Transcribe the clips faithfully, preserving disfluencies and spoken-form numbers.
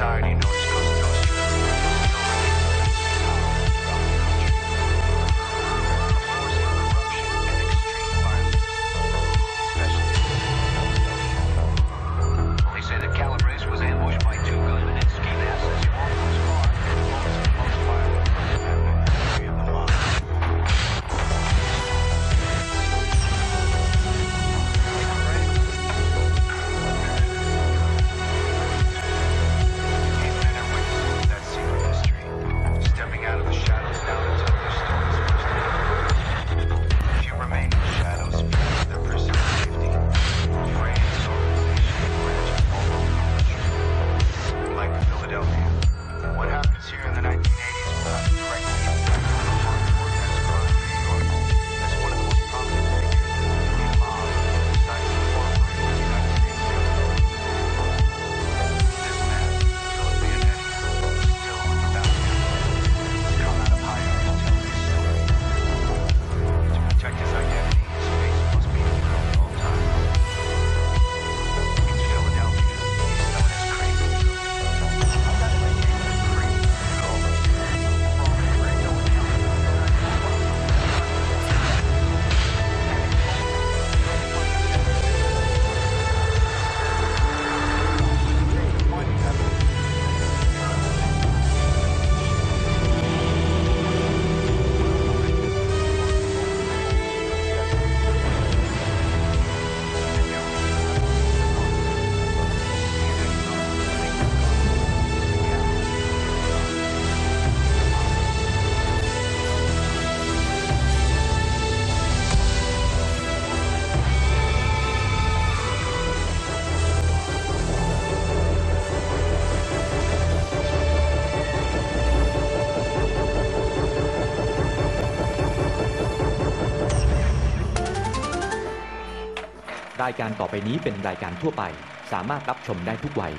รายการต่อไปนี้เป็นรายการทั่วไปสามารถรับชมได้ทุกวัย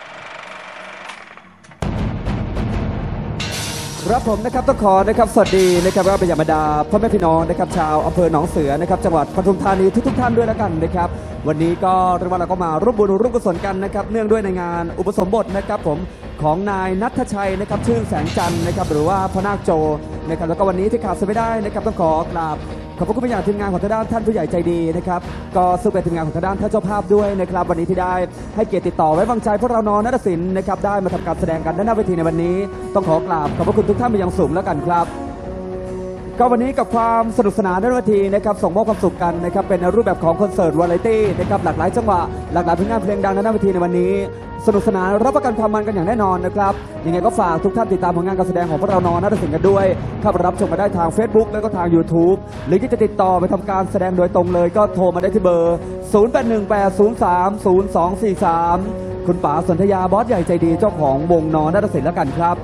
ครับผมนะครับต้องขอนะครับสวัสดีนะครับว่าเป็นอย่างบรรดาพ่อแม่พี่น้องนะครับชาวอำเภอหนองเสือนะครับจังหวัดปทุมธานีทุกๆท่านด้วยแล้วกันนะครับวันนี้ก็เรียกว่าเราก็มาร่วมบุญร่วมกุศลกันนะครับเนื่องด้วยในงานอุปสมบทนะครับผมของนายณัฐชัยนะครับชื่นแสงจันทร์นะครับหรือว่าพระนาคโจนะครับแล้วก็วันนี้ที่ขาดไม่ได้นะครับต้องขอกราบขอบพระคุณเป็นอย่างทีมงานของทางด้านท่านผู้ใหญ่ใจดีนะครับก็ซึ่งเป็นทีมงานของทางด้านท่านเจ้าภาพด้วยนะครับวันนี้ที่ได้ให้เกียรติติดต่อไว้วางใจพวกเรานอนาฏศิลป์นะครับได้มาทำการแสดงกันด้านหน้าเวทีในวันนี้ต้องขอกราบขอบพระคุณทุกท่านเป็นอย่างสูงแล้วกันครับก็วันนี้กับความสนุกสนานด้านเวทีนะครับส่งมอบความสุขกันนะครับเป็นรูปแบบของคอนเสิร์ตวาไรตี้นะครับหลากหลายจังหวะหลากหลายผลงานเพลงดังด้านหน้าเวทีในวันนี้สนุกสนานรับประกันความมันกันอย่างแน่นอนนะครับยังไงก็ฝากทุกท่านติดตามผลงานการแสดงของพวกเรานอนาฏศิลป์กันด้วยเข้าไปรับชมมาได้ทาง Facebook แล้วก็ทาง YouTube หรือที่จะติดต่อไปทำการแสดงโดยตรงเลยก็โทรมาได้ที่เบอร์ ศูนย์ แปด หนึ่ง แปด ศูนย์ สาม ศูนย์ สอง สี่ สาม คุณป๋าสนธยาบอสใหญ่ใจดีเจ้าของวงนอนาฏศิลป์แล้วกันครับ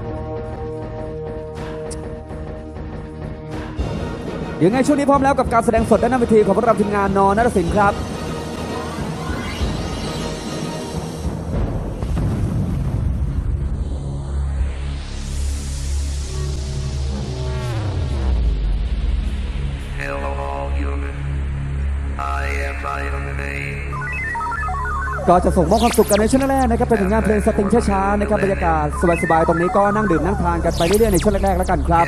เดี๋ยวไงช่วงนี้พร้อมแล้วกับการแสดงสดด้านหน้าเวทีของพวกเราทีมงานนอนาฏศิลป์ครับก็จะส่งมอบความสุขกันในช่วงแรกนะครับเป็นผลงานเพลงสตริงช้าๆนะครับบรรยากาศสบายๆตรงนี้ก็นั่งดื่มนั่งทานกันไปเรื่อยๆในช่วงแรกๆแล้วกันครับ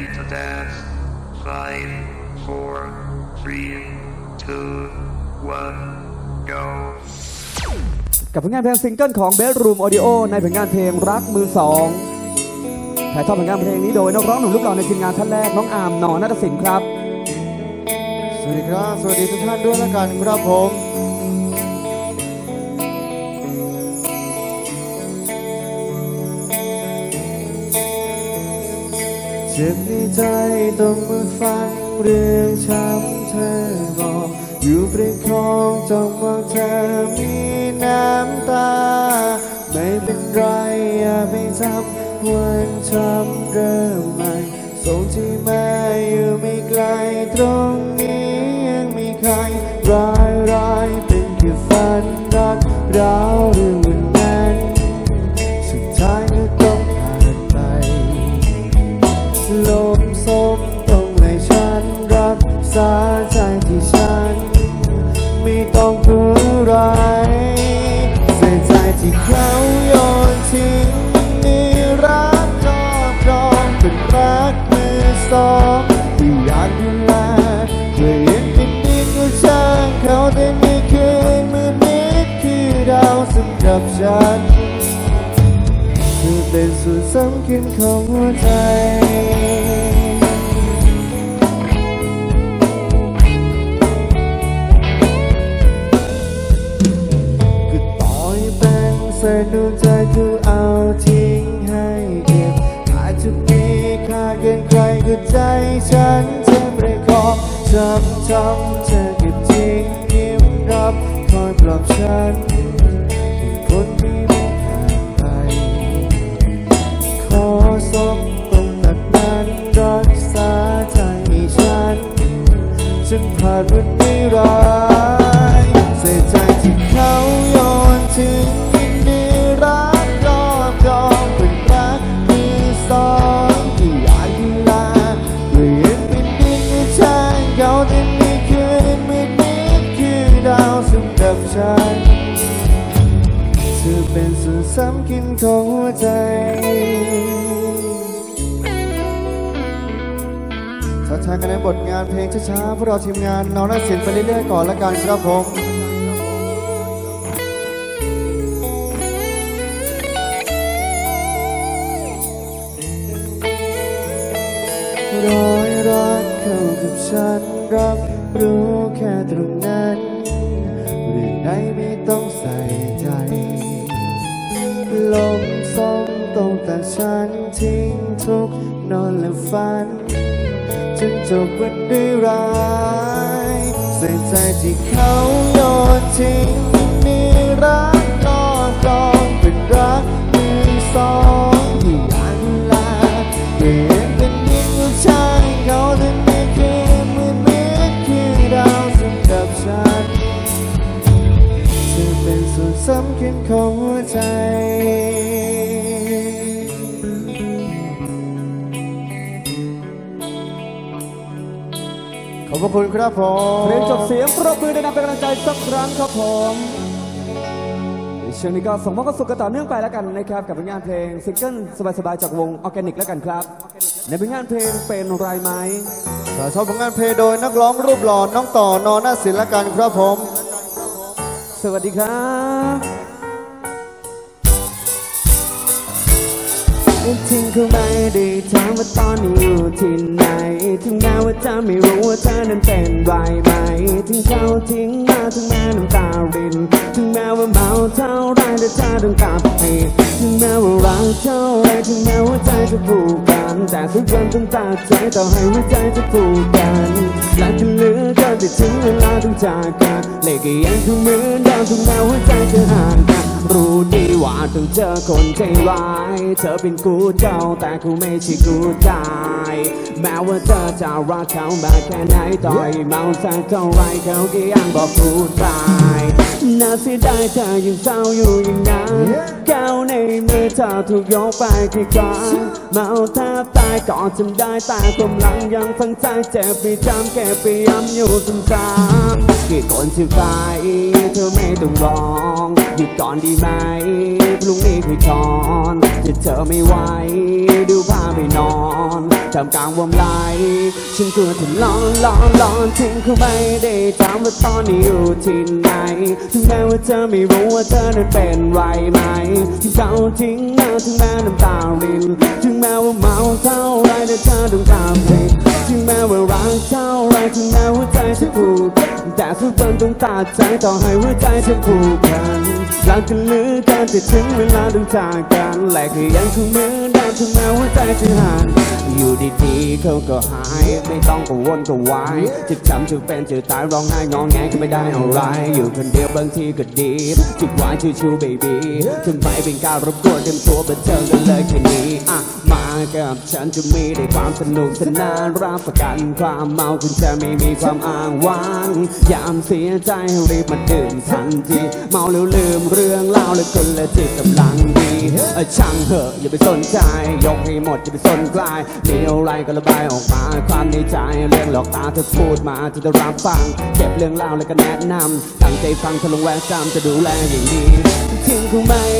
กับผลงานเพลงซิงเกิลของ Bedroom Audio ในผลงานเพลงรักมือสองถ่ายทอดผลงานเพลงนี้โดยนักร้องหนุ่มรูปหล่อในทีมงานท่านแรกน้องอาร์มนอนาฏศิลป์ครับสวัสดีครับสวัสดีทุกท่านด้วยแล้วกันครับผมเจ็บในใจต้องมาฟังเรื่องช้ำเธอบอกอยู่ประคองจ้องมองเธอมีน้ำตาไม่เป็นไรอย่าไปทำวันช้ำเริ่มใหม่ส่งที่แม่อยู่ไม่ไกลตรงนี้ยังมีใครร้ายร้ายเป็นแค่ฝันรักร้าวเรื่องวันนั้นสุดท้ายก็ต้องผ่านไปลมสมต้องให้ฉันรักษาใจที่ฉันไม่ต้องพูดอะไรเสียใจที่เขาโยนทิ้งสองที่อยากดูแลเพื่อเห็นเป็นดีก็ช่างเขาแต่ไม่เคยมือนิดคือดาวสำหรับฉันเธอเป็นส่วนสำคัญของหัวใจเส้นดวงใจคือเอาทิ้งให้เก็บอาจจะมีค่าเกินใครก็ใจฉันเธอไม่ขอช้ำช้ำเธอเก็บทิ้งยิ้มรับคอยปลอบฉันคนที่ไม่ผ่านไปขอสบตรงตัดนั้นรักษาใจฉันจนผ่านวันนี้ร้ายเสียใจที่เขาโยนทิ้งรักรอบจองเป็นรักมือสองที่อยากดูแลเพื่อเห็นเป็นดินในใจเขาแต่ไม่เคยมืดมิดคือดาวสำหรับฉันเธอเป็นส่วนสำคัญของหัวใจช้าๆกันในบทงานเพลงช้าๆพวกเราทีมงานน้องนักศิลป์ไปเรื่อยๆก่อนละกันครับผมรอยรักเข้ากับฉันรับรู้แค่ตรงนั้นเรื่องไหนไม่ต้องใส่ใจลมส่งตรงแต่ฉันทิ้งทุกนอนและฝันจนจบวันด้วยร้ายเสียใจที่เขาโยนทิ้งมีรักรอบกองเป็นรักมือสองที่อยากดูแลเก็บเป็นยิ่งผู้ชายเขาแต่ไม่เคยมือมิดคือดาวสำหรับฉันเธอเป็นส่วนสำคัญของหัวใจขอบพระคุณครับผมเพลงจบเสียงปรบมือได้นำเป็นกำลังใจสักครั้งครับผมเช่นนี้ก็ส่งมอบความสุขกันต่อเนื่องไปแล้วกันนะครับกับผลงานเพลงซิงเกิลสบายๆจากวงออร์แกนิกแล้วกันครับในผลงานเพลงเป็นไรไหมชอบผลงานเพลงโดยนักร้องรูปหล่อน้องต่อนอนหน้าศิลป์แล้วกันครับผมสวัสดีครับทิ้งเขาไม่ได้ถามว่าตอนนี้อยู่ที่ไหนถึงแม้ว่าจะไม่รู้ว่าเธอนั้นเป็นไรไหมถึงเขาทิ้งมาถึงแม้น้ำตารินถึงแม้ว่าเมาเท่าไรแต่เธอต้องกลับไปถึงแม้ว่ารักเท่าไรถึงแม้ว่าใจจะผูกกันแต่ทุกวันต้องตัดใจต่อให้หัวใจจะผูกกันรักกันเหลือเกินแต่ถึงเวลาต้องจากกันเลขยังคงเหมือนเดิมถึงแม้ว่าใจจะห่างกันรู้ดีว่าต้องเจอคนใจร้ายเธอเป็นกูเจ้าแต่กูไม่ใช่กูตายแม้ว่าเธอจะรักเขามากแค่ไหนต่อยเมาสักเท่าไรเขาก็ยังบอกกูตายน่าเสียดายเธอยังเศร้าอยู่อย่างนั้นแก้วในมือเธอถูกยกไปที่กลางเมาแทบตายก่อนจำได้แต่ความหลังยังฝังใจเจ็บไปจำแค่ไปย้ำอยู่ซ้ำๆกี่คนที่ตายเธอไม่ต้องร้องหยุดก่อนดีไหมพรุ่งนี้คุยทอนจะเธอไม่ไหวดูพาไปนอนทำกลางวงไหลฉันกลัวถึงร้อนร้อนร้อนทิ้งเขาไม่ได้ถามว่าตอนนี้อยู่ที่ไหนถึงแม้ว่าเธอไม่รู้ว่าเธอนั้นเป็นไรไหมที่เขาทิ้งมาถึงแม้น้ำตารินถึงแม้ว่าเมาเท่าไรแต่เธอต้องตามไปถึงแม้ว่ารักเท่าไรถึงแม้ว่าใจจะผูกแต่ทุกวันต้องตัดใจต่อให้หัวใจจะผูกกันรักกันเหลือเกินแต่ถึงเวลาต้องจากกันและก็ยังคงเหมือนเดิมถึงแม้ว่าใจจะห่างอยู่ดีๆเขาก็หายไม่ต้องกังวลกังวายจะจำจะเป็นจะตายร้องไห้งอแงก็ไม่ได้อะไรอยู่คนเดียวบางทีก็ดีจิบหวานชิวๆเบบี้ถึงไปเป็นการรบกวนเต็มตัวมาเจอกันเลยแค่นี้อ่ะมากับฉันจะมีได้ความสนุกสนานรับประกันความเมาคุณจะไม่มีความอ้างว้างยามเสียใจให้รีบมาดื่มทันทีเมาแล้วลืมเรื่องเล่าและคนละจิตกำลังดีช่างเหอะอย่าไปสนใจยกให้หมดอย่าไปสนใครมีอะไรก็ระบายออกมาความในใจเรื่องหลอกตาเธอพูดมาที่จะรับฟังเก็บเรื่องเล่าแล้วก็แนะนำตั้งใจฟังทะลุแวะจำจะดูแลอย่างดีทิ้งเขาไม่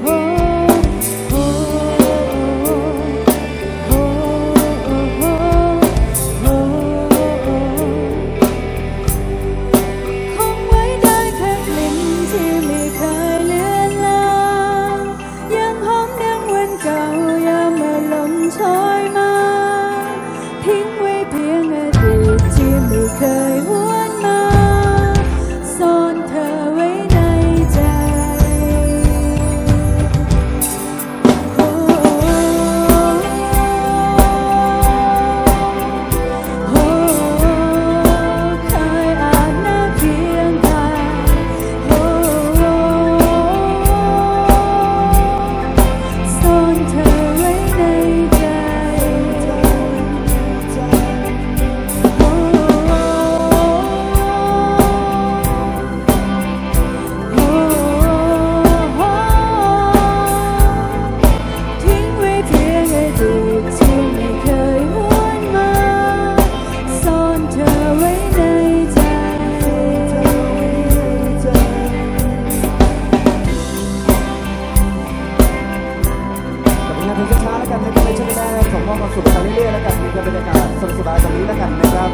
สุขไปเรื่อยๆแล้วกันมีบรรยากาศสบายๆตรงนี้แล้วกันนะครับ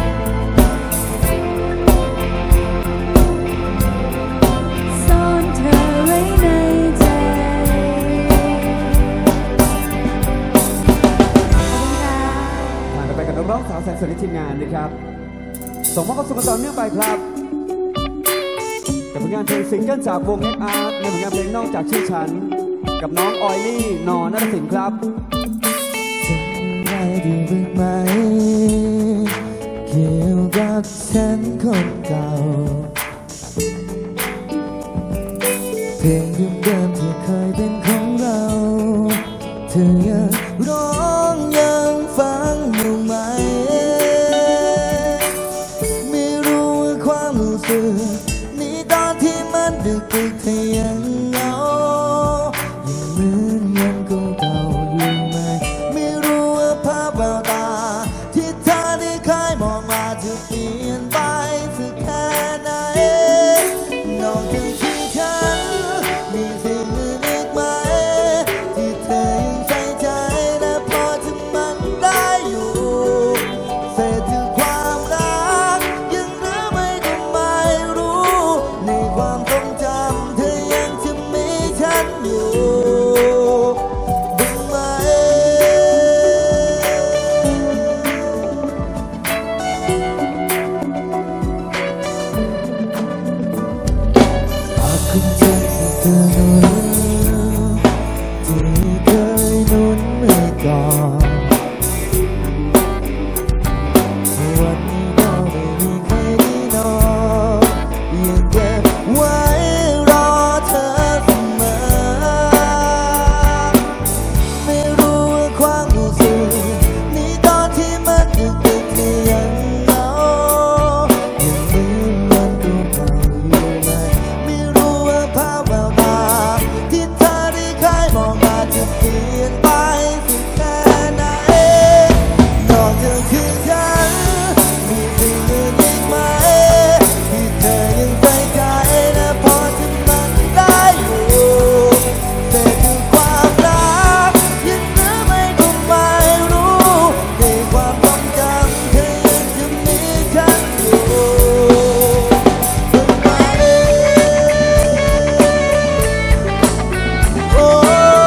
ซ่อนเธอไว้ในใจผ่านไปกับน้องๆสาวแสนสวยในทีมงานนะครับส่งมอบความสุขต่อเนื่องไปครับกับผลงานเพลงซิงเกิลจากวง เอ็กซ์ อาร์ ในผลงานเพลงนอกจากชื่อฉันกับน้องออยลี่นอนนรสิงห์ครับจำได้ดีบ้างไหมเกี่ยวกับฉันคนเก่าเพลงเดิมๆที่เคยเป็นของเราเธอยังร้องยังฟังอยู่ไหมไม่รู้ว่าความรู้สึกนี้ตอนที่มันดึกดึกเธอยังเหงายังเหมือนยังเก่าๆอยู่ไหมไม่รู้ว่าภาพแววตาที่เธอได้เคยมองมาจะเปลี่ยนไปสักแค่ไหนนอกจากที่ฉันมีสิ่งอื่นอีกไหมที่เธอยังใส่ใจและพอจะมันได้อยู่เศษถึงความรักยังเหลือไม่ก็ไม่รู้ในความทรงจำเธอยังจะมีฉันอยู่บ้างไหมขอบคุณใจที่เธอหนุนที่เคยหนุนเมื่อก่อนวันนี้ก็ไม่มีใครได้นอนยังเก็บไว้รอเธอเสมอไม่รู้ว่าความรู้สึกนี้ตอนที่มันดึกดึกที่ยังเหงายังเหมือนวันเก่าๆอยู่ไหมไม่รู้ว่าภาพแววตาที่เธอได้เคยมองมาจะเปลี่ยนไปสักแค่ไหนนอกจากที่ฉันมีสิ่งอื่นอีกไหมที่เธอยังใส่ใจและพอจะมันได้อยู่เศษคือความรักยังเหลือไม่ก็ไม่รู้ในความทรงจำเธอยังจะมีฉันอยู่บ้างไหมโอ้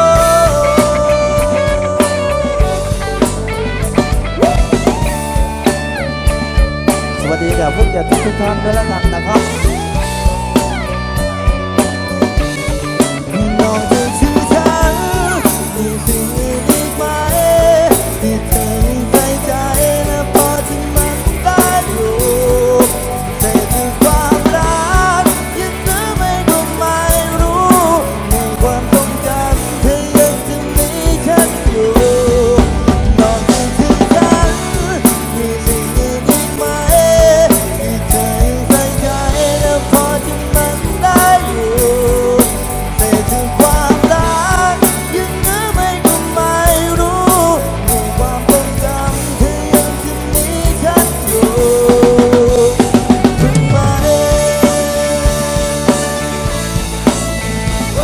สวัสดีกับผู้จัดทุกท่านด้วยแล้วกันนะครับนอกจากชื่อฉันมีสิ่งอื่นอีกไหมที่เธอยังใส่ใจและพอที่มันได้อยู่แต่คือความรักยังเหลือไม่ก็ไม่รู้ในความทรงจำเธอยังจะมีฉันอยู่นอกจากชื่อฉันมีสิ่งอื่นอีกไหมที่เธอยังใส่ใจและพอที่มันได้อยู่แต่ถึงความรักยังเหลือไม่ก็ไม่รู้ในความทรงจำเธอยังจะมีฉันอยู่บ้างไหมโอ้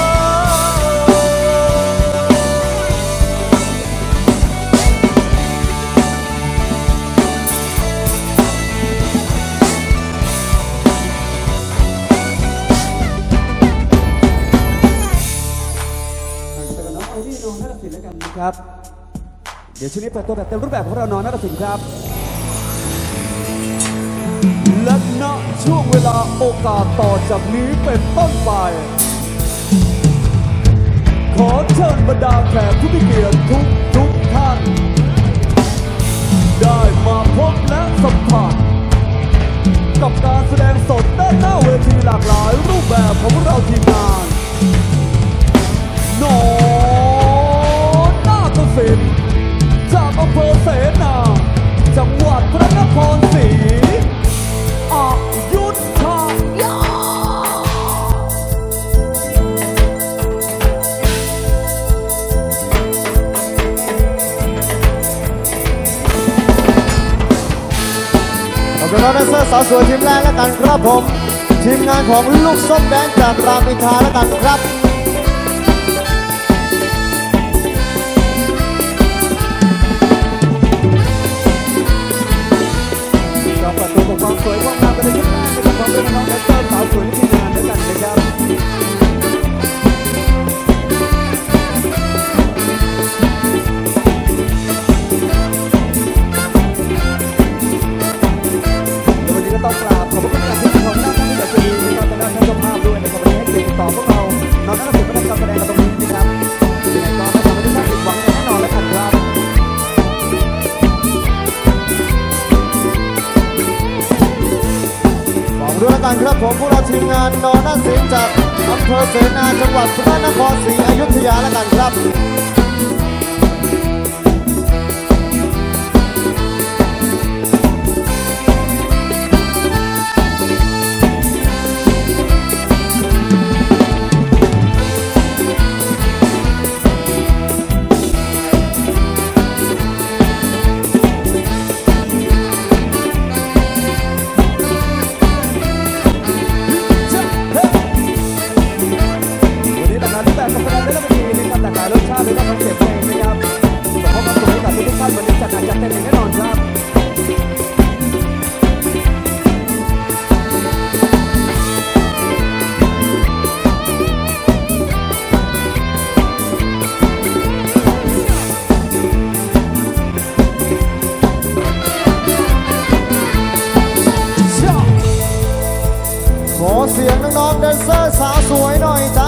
เป็นน้องออยลี่นอนนรสิงห์แล้วกันนะครับเดี๋ยวช่วงนี้เปิดตัวแบบเต็มรูปแบบของเรานอนนรสิงห์ครับและณช่วงเวลาโอกาสต่อจากนี้เป็นต้นไปขอเชิญบรรดาแขกผู้มีเกียรติทุกทุกท่านได้มาพบและสัมผัสกับการแสดงสดด้านหน้าเวทีหลากหลายรูปแบบของเราทีมงานนอนนาฏศิลป์จากอำเภอเสนาจังหวัดพระนครศรีอยุธยาขอบคุณน้องแดนเซอร์สาวสวยทีมแรกแล้วกันครับผมทีมงานของลูกส้มแดนจากรามอินทราแล้วกันครับเราเปิดตัวกับความสวยความงามกันในชุดแรกนะครับความเป็นน้องแดนเซอร์สาวสวยที่ทีมงานด้วยกันนะครับต้องกราบขอบพระคุณอย่างที่ทุกคนนั่งที่จะดีนะครับทางด้านท่านเจ้าภาพด้วยนะครับวันนี้ให้เกียรติต่อพวกเราน้องนักศิลป์มาทำการแสดงกันตรงนี้นะครับยังไงก็ไม่ทำให้ทุกท่านผิดหวังอย่างแน่นอนแล้วกันครับบอกด้วยละกันครับผมพวกเราทีมงานนอนศิลป์จากอำเภอเสนาจังหวัดพระนครศรีอยุธยาละกันครับเสียงน้องๆแดนเซอร์สาวสวยหน่อยจ้า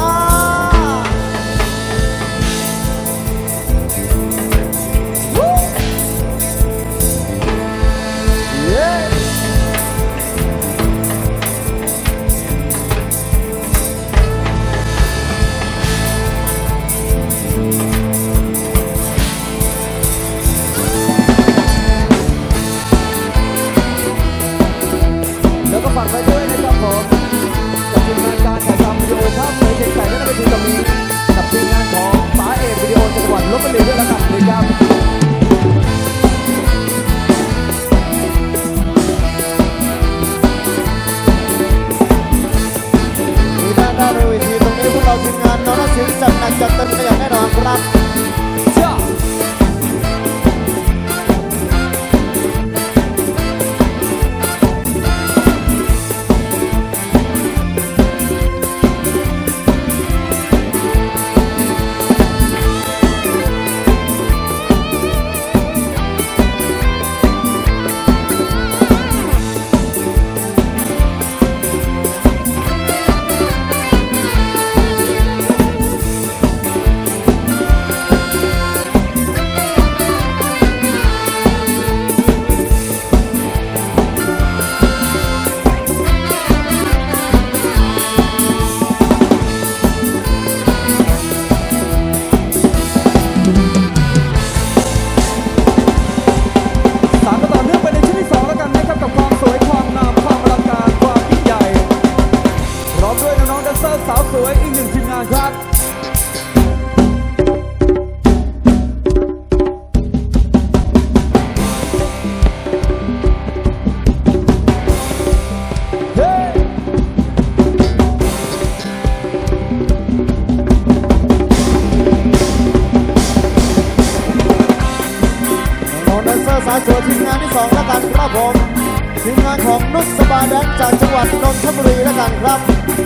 แล้วก็ฝากไปด้วยนะครับผมกับทีมงานการถ่ายทำวิดีโอภาพสวยเก๋ไก่และไปถึงตรงนี้กับทีมงานของป๋าเอกวิดีโอจังหวัดลพบุรีด้วยแล้วกันนะครับมีด้านหน้าเวทีตรงนี้พวกเราทีมงานนอนศิลป์จัดหนักจัดเต็มกันอย่างแน่นอนครับสาวสวยอีกหนึ่งทีมงานครับน้องแดนเซอร์สาวสวยทีมงานที่สองแล้วกันครับผมทีมงานของนุชสบาแดนจากจังหวัดนนทบุรีแล้วกันครับ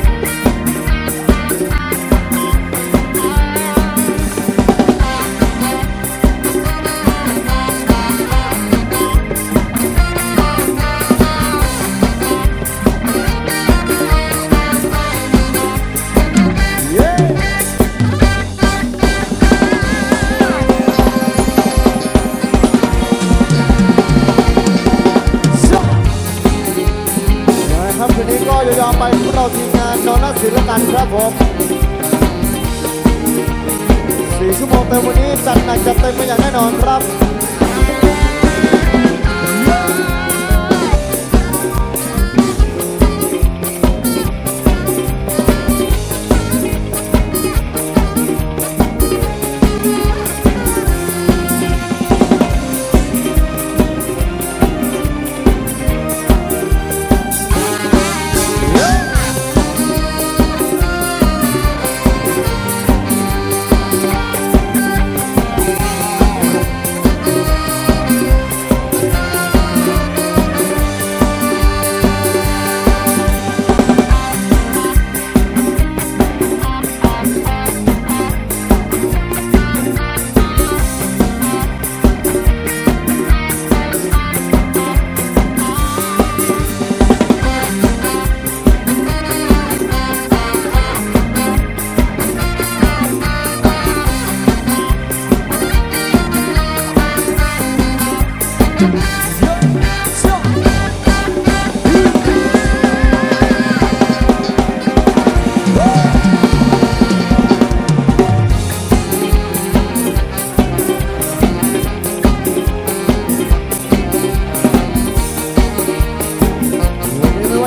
คืนนี้ก็ยาวๆไปพวกเราทีมงานนอนศิลป์กันครับผมสี่ชั่วโมงเต็มวันนี้จัดหนักจัดเต็มมาอย่างแน่นอนครับ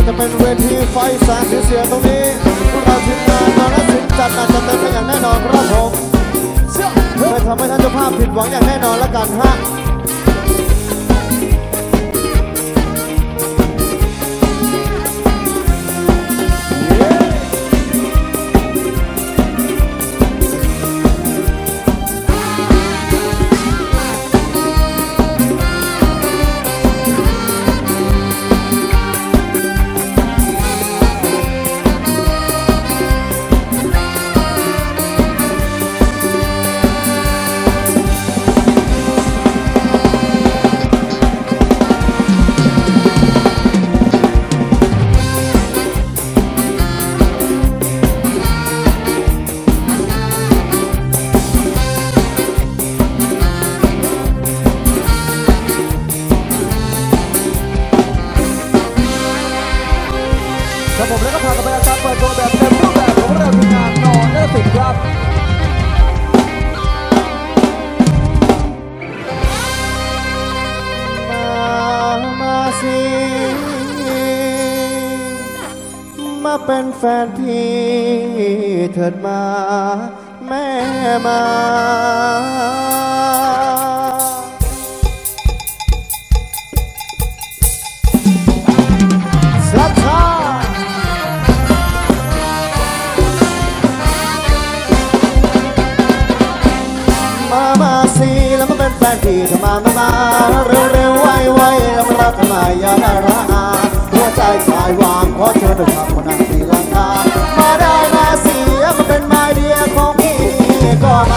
จะเป็นเวทีไฟแสงสีเสียงตรงนี้พวกเราทีมงานนรสิงห์จัดหนักจัดเต็มอย่างแน่นอนครับผมไม่ทำให้ท่านเจ้าภาพผิดหวังอย่างแน่นอนแล้วกันฮะครับผมแล้วก็พากันไปอาการเปิดตัวแบบเต็มรูปแบบของเราทีมงานนอนเนอร์สิงห์ครับมามาสิมาเป็นแฟนพี่เถิดมาแม่มาสักท่ามามาสิแล้วมาเป็นแฟนพี่เธอมามามาเร็วเร็วไวไวแล้วมารักกันมาอย่าได้ระอาหัวใจสายวางขอเชิญเดินทางมานั่งที่ลังกามาได้มาสิมาเป็นไม้เดียวของพี่ก็มา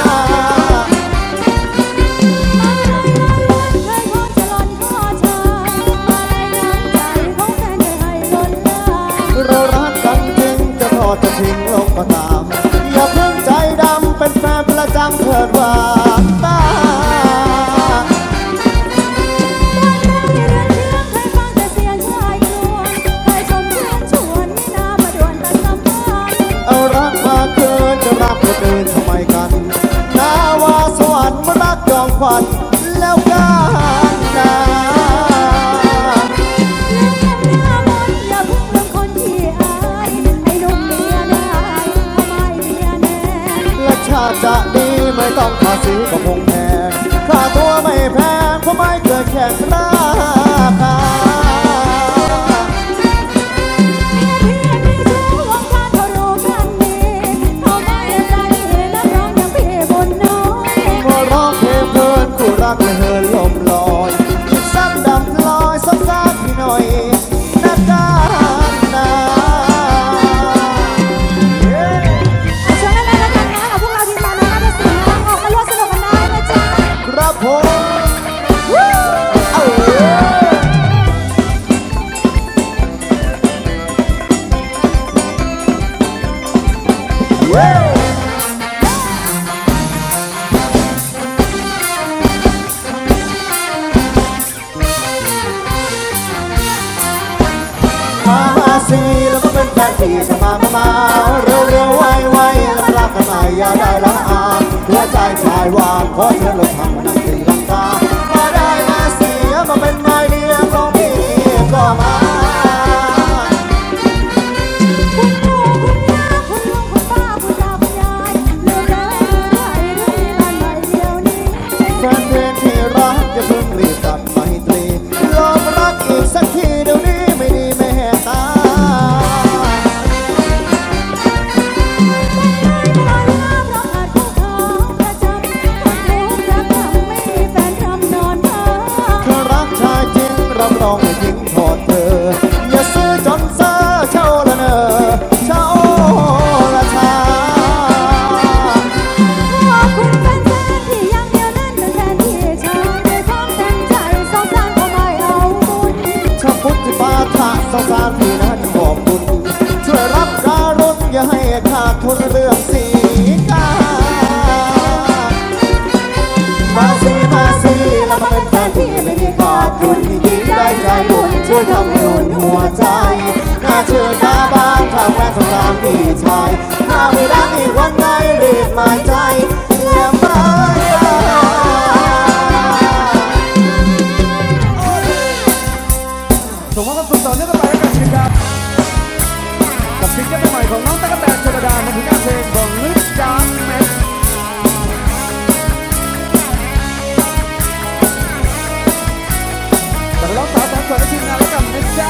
เรารักกันจริงจะทอดจะทิ้งลงก็ตามอย่าเพิ่งใจดำเป็นแฟนประจำเถิดว่าตาเอารักมาเกินจะรักคนอื่นทำไมกันนาว่าสวรรค์มารักจองขวัญแล้วกันนะชาติจะดีไม่ต้องภาษีก็คงแพงค่าตัวไม่แพงเพราะไม่เคยแข่งราคาว่าร้องเพลงเพลินคู่รักเลยเหินลมลอยอีกซ้ำดำลอยซ้ำซากพี่หน่อยนักการนาครับผมมามาสิแล้วก็เป็นแฟนพี่จะมามามาเร็วเร็วไวไวแล้วรักกันมาอย่าได้ละอาหัวใจชายวางขอเชิญเราทำมานั่งตีลังกามาได้มาเสียมาเป็นไม้เดียวของพี่ก็มาคุณปู่คุณย่าคุณลุงคุณป้าคุณตาคุณยายเลือกได้ได้ได้บ้านใหม่เดียวนี้แฟนเพลงที่รักอย่าเพิ่งรีบกลับไมตรีลองรักอีกสักทีเดี๋ยวนี้ไม่ดีไม่แหกตารับรองไม่ทิ้งทอดเธออย่าซื้อจนเซ่อเช่าละเนอเช่าละชาขอบคุณแฟนๆที่ยังเหนียวแน่นเป็นแฟนที่ชาด้วยความเต็มใจสงสารก็ไม่เอาบุญชอบพุทธิปาฐะสงสารพี่นั้นขอบคุณช่วยรับการุณอย่าให้ขาดทุนเรื่องสีกามาสิมาสิแล้วมาเป็นแฟนที่ไม่มีขาดทุนได้ใจบุญช่วยทำให้อุ่นหัวใจน่าเชื่อตาบ้างทำแม่สงสารพี่ชายถ้าไม่รักอีกวันไหนรีบมาใจและมาส่งมอบความสุขต่อเนื่องกันไปแล้วกันนะครับกับซิงเกิลใหม่ของน้องตั๊กแตนชลดาในผลงานเพลงของลึกจามแมทแต่เราสาวสองคนในทีมงานแล้วกันนะจ๊ะ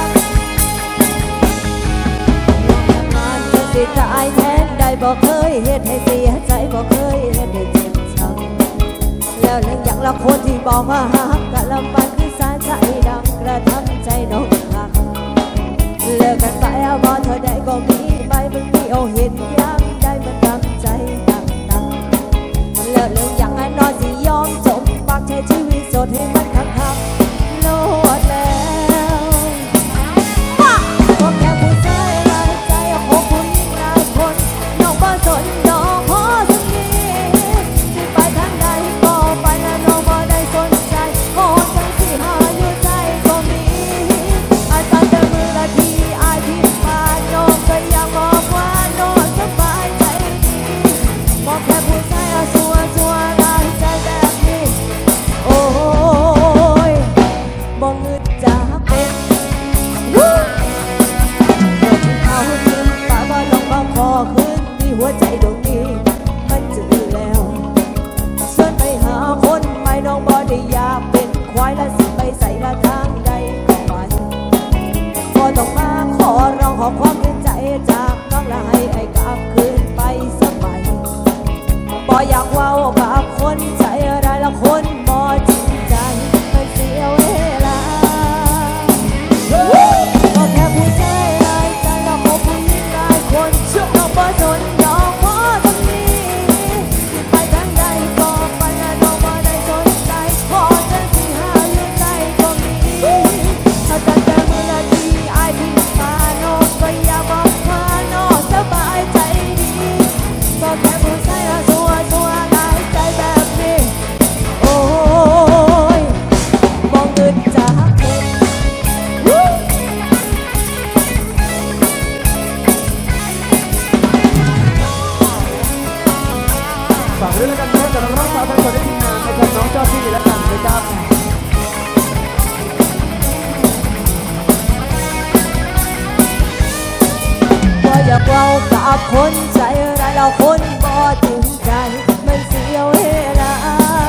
งานจะสิตายแทนได้บอกเคยเหตุให้เสียใจบอกเคยเหตุให้เจ็บช้ำแล้วเรื่องอย่างละคนที่บอกว่าหักกะลำบากคือสาใจดังกระทำใจน้องหักเลิกกันไปเอาบอเธอได้ก็มีไปมึงมีเอาเห็นยังได้มันดังใจดังดังเลิกเรื่องอย่างนั้นนอนสิยอมจมปักใช้ชีวิตสดให้มันคักคักโลดแล้วก็แค่ผู้ชายหลายใจของผู้หญิงหลายคนน้องบ่สนน้องพอสักทีที่ไปทางใดก็ไปแล้วน้องบ่ได้สนใจโอ้จังสิหาอยู่ใจก็มีอาจารย์เดินมือละทีอายที่มาน้องก็อยากบอกว่าน้องสบายใจดีบอกแค่ผู้ชายสัวสัวหลายใจแบบนี้โอ้ยบ่งึดจะเป็นวู้เมื่อที่เขาลืมป่าว่าลองมาขอคืนที่หัวใจดวงนี้มันจืดแล้วชวนไปหาคนใหม่น้องบ่ได้อยากเป็นควายและสิไปใส่ละทางใดก็ไปบ่ต้องมาขอร้องขอความเห็นใจจากน้องและให้ไอ้กลับคืนไปสมัยบ่อยากเว้ากับคนใจอะไรละคนบ่จริงใจมันเสียเวลาก็แค่ผู้ชายหลายใจแล้วก็ผู้หญิงหลายคนน้องบ่สนน้องพอตรงนี้ที่ไปทางใดก็ไปและน้องบ่ได้สนใจพอจะสิหาอยู่ใจก็มีถ้าจะเจอมือละทีอายที่มาน้องก็อยากบอกว่าน้องสบายใจดีก็แค่ผู้ชายละสัวสัวหลายใจแบบนี้โอ้ยบ่เงินจะเป็นฝากด้วยแล้วกันนะกับน้องสาวทั้งคนในทีมงานนะครับน้องเจ้าพี่และกันนะครับบ่อยากเว้ากับคนใจร้ายแล้วคนบ่จริงใจมันเสียเวลา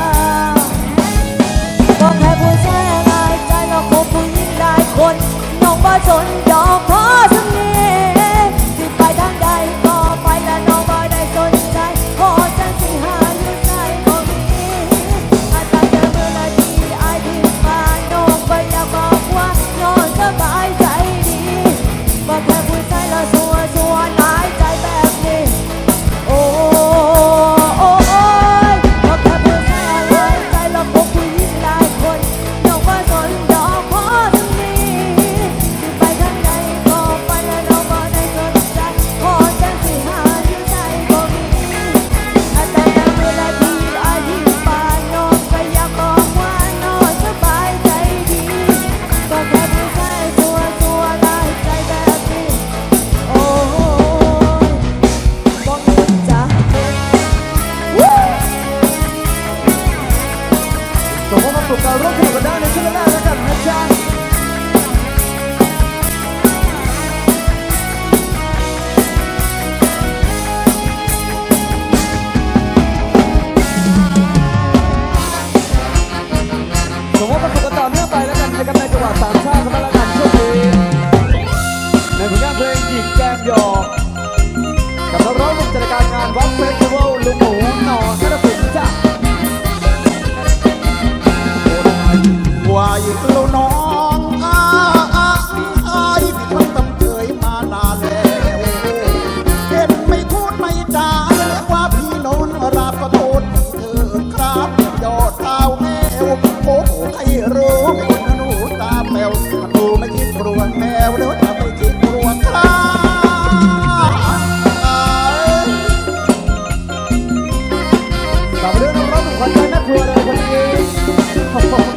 ก็แค่ผู้ชายหลายใจแล้วก็ผู้หญิงหลายคนน้องบ่สนดอกพอสักนิดที่ไปทางใดก็ไปและน้องบ่ได้สนใจพอจังสิหาอยู่ใจก็มีอาจจะเจอมือละทีอายที่มาน้องก็อยากบอกว่าน้องสบายใจดีก็แค่ผู้ชายละสัวสัวหลายใจแบบนี้โอ้โอ้โอ้ยก็แค่ผู้ชายหลายใจแล้วก็ผู้หญิงหลายคนน้องบ่สนดอกพอสักนิดที่ไปทางใดก็ไปและน้องบ่ได้สนใจพอจังสิหาอยู่ใจก็มีอาจจะเจอมือละทีอายที่มาน้องก็อยากบอกว่าน้องสบายใจดีก็แค่ผู้ชายสัวสัวหลายใจแบบนี้โอ้ยบ่เงินจะเป็นวู้ส่งมอบความสุขการร่วมสนุกกันได้ในช่วงแรกแล้วกันนะจ๊ะส่งมอบความสุขกันต่อเนื่องไปแล้วกันนะครับในจังหวัดสามชาติกันแล้วกันช่วงนี้ในผลงานเพลงหญิงแก้มหยอกกับนักร้องผู้จัดการงานวัดเฟสติวัลลุงหมูหนอศิลปินจ้ะวายลูน้องอาอาอายพี่คนตำเคยมานานแล้วเห็นไม่พูดไม่จาเรียกว่าพี่นนราบก็โทษเธอครับยอดเท้าแมวโอ้โหให้รู้ไม่คนหนูตาแมวหนูไม่คิดกลัวแมวเดี๋ยวจะไม่คิดกลัวครับกลับมาเรื่องร้องของขวัญใจแม่ครัวเลยคนนี้ขอบคุณ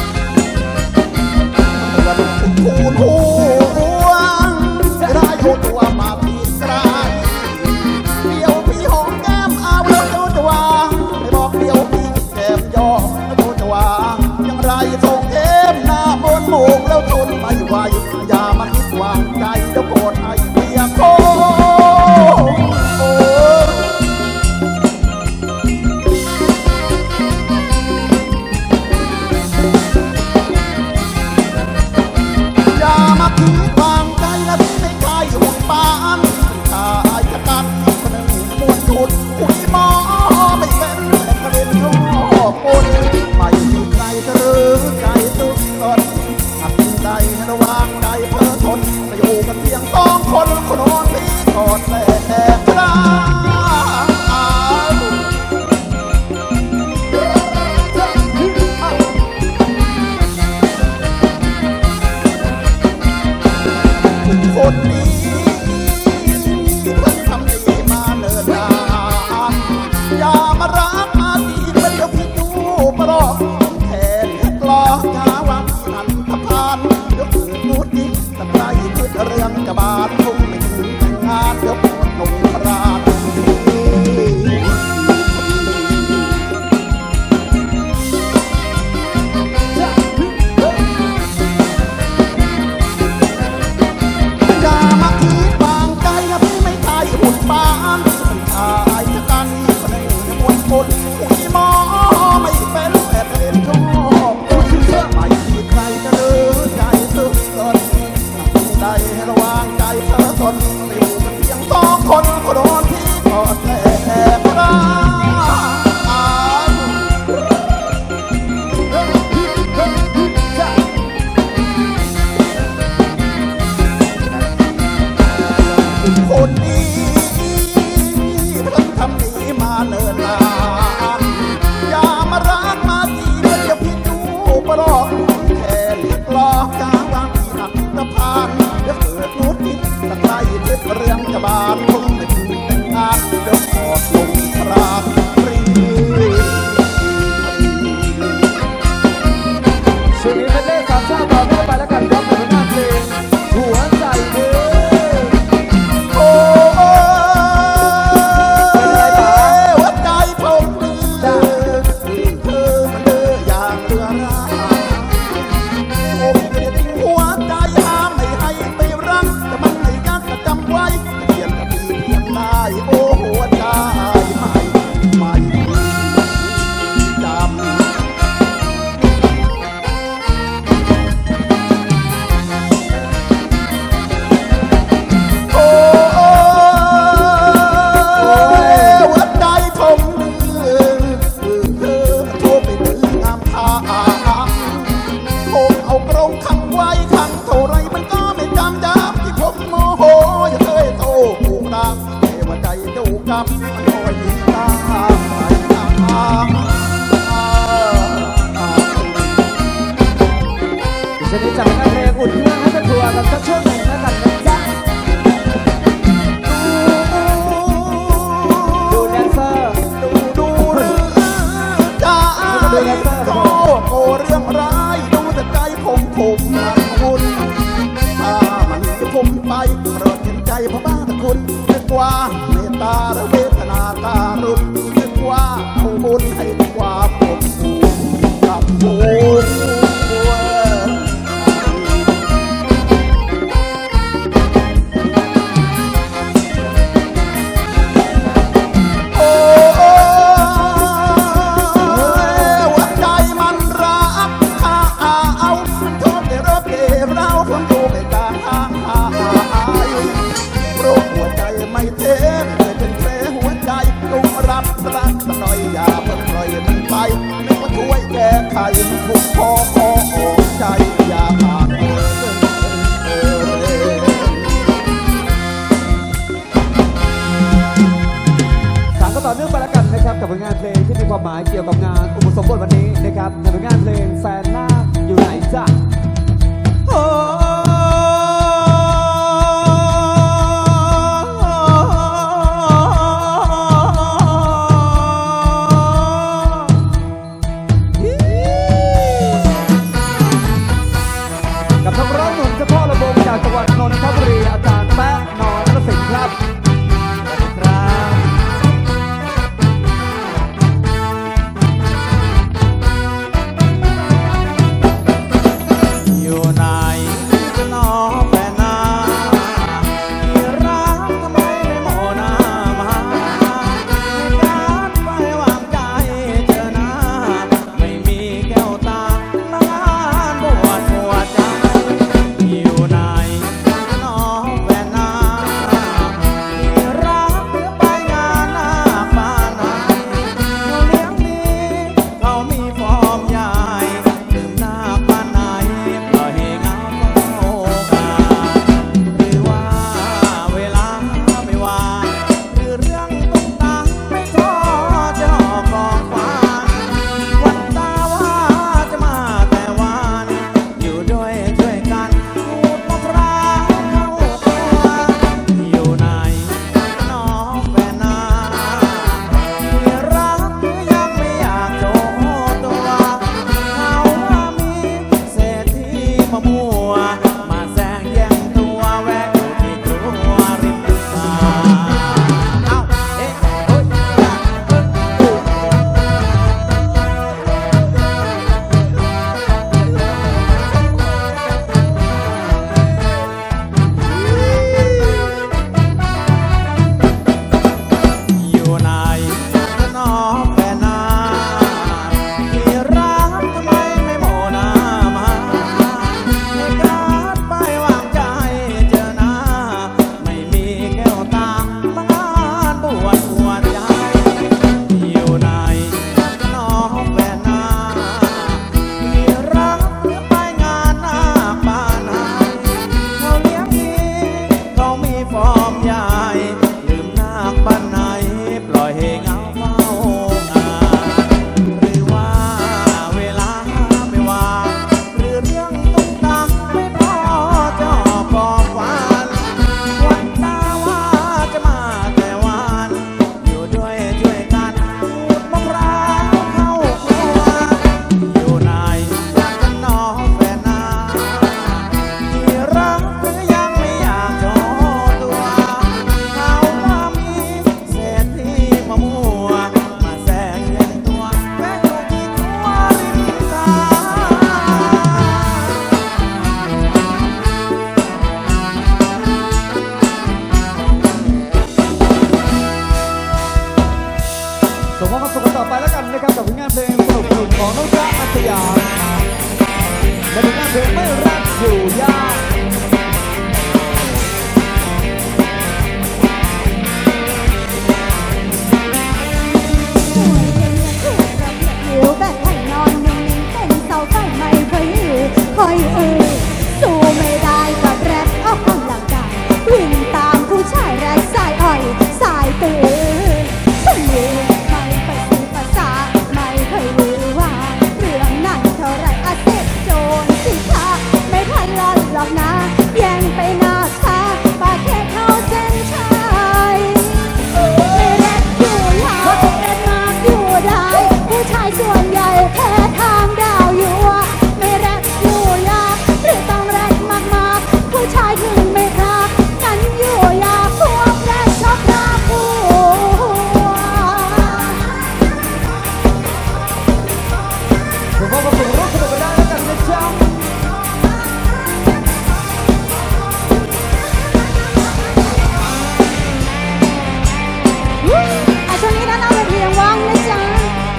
คูณคู่วงได้โยตัวมาปีกลายเดี๋ยวพี่หอมแก้มเอาแล้วโยตัวไม่บอกเดี๋ยวพี่แก้มยอมแล้วโยตัวอย่างไรส่งเทมหน้าบนหมูกแล้วทนไม่ไหวนมาอยู่กันเพียงสองคนคนโน้นพี่กอดแต่กลาคนนี้เพิ่งทำดีมาเนิ่นนานอย่ามารักมาดีเป็นเดี๋ยวพี่ดูปลอกแขนกลอกกาวันนันทพานเดี๋ยวคืนนู้นนี้ตะไคร้คิดเรื่องกระบาดคงไม่ถึงแต่งงานเดี๋ยวปวดลงพราดบ้านมันชายชะกันคนหนึ่งมวลคนคุยหมอไม่เป็นแต่เป็นชอบคนเชื่อไม่มีใครจะเลือใจสุดสนใจให้ระวังใจเธอทนอยู่กันเพียงสองคนคนโดนที่กอดแทบรักคนนี้ทำดีมาเนิ่นนานอย่ามารักมาดีเดี๋ยวพี่ดูปลอกแค่เรียกลอกกาว่าพี่นักตะพานเดี๋ยวเกิดนู้นนิดตะไคร้คิดเรื่องจะบานคงไม่ถึงแต่งงานเดี๋ยวกอดลงพราดรีช่วงนี้เป็นเลขสามชาติต่อเนื่องไปแล้วกันครับผลงานเพลงหัวใจเธอโอ้จะได้จับงานเพลงอุ่นเครื่องให้กันทัวร์กันสักช่วงหนึ่งแล้วกันนะจ๊ะดูแดนเซอร์ดูดูหรือจ้าโอ้โหเรื่องร้ายดูแต่ใจผมผมมันวุ่นถ้ามันจะผมไปโปรดเห็นใจพ่อบ้านคุณนึกว่าเมตตาและเวทนาตารุณนึกว่าเอาบุญให้ความอบอุ่นกับบุญทุกพอขอออกใจอย่าขาดสามก็ต่อเนื่องไปแล้วกันนะครับกับผลงานเพลงที่มีความหมายเกี่ยวกับงานอุปสมบทวันนี้นะครับในผลงานเพลงแฟนหน้าอยู่ไหนจ๊ะจากจังหวัดนนทบุรีอาจารย์แป๊ะนอนรสิงห์ครับอยู่ไหนน้องแฟนนาที่รักทำไมไม่โมนามาให้การไว้วางใจเจอหน้าไม่มีแก้วตาน้ำบวชหัวใจอยู่ไหนน้สยามและผลงานเพลงไม่รักอยู่ยากหิวแบบให้นอนนิ่งๆเป็นเสาไฟไม่เคยหิวคอยเอ่ยสู้ไม่ได้กับแรปออกกำลังกายวิ่งตามผู้ชายแรกสายอ่อยสายตื่นฉันยืนไม่ไปสีภาษาไม่เคยรู้ว่าเรื่องนั้นเท่าไรอาเซโจนสิคะไม่ทันรอหรอกนะแย่งไปหน้าตาปาแค่เข้าเส้นชัยไม่แรปอยู่ยาวแรปมากอยู่ได้ผู้ชายส่วนใหญ่แพ้ทางดาวอยู่ไม่แรปอยู่ยากหรือต้องแรปมากๆผู้ชายถึงไม่รักนั้นอยู่ยากพวกแรปชอบรักผู้ผมว่าผมรู้สนุกกันได้แล้วกันนะจ๊ะอ่ะช่วงนี้นะน้องเพียงว่างนะจ๊ะ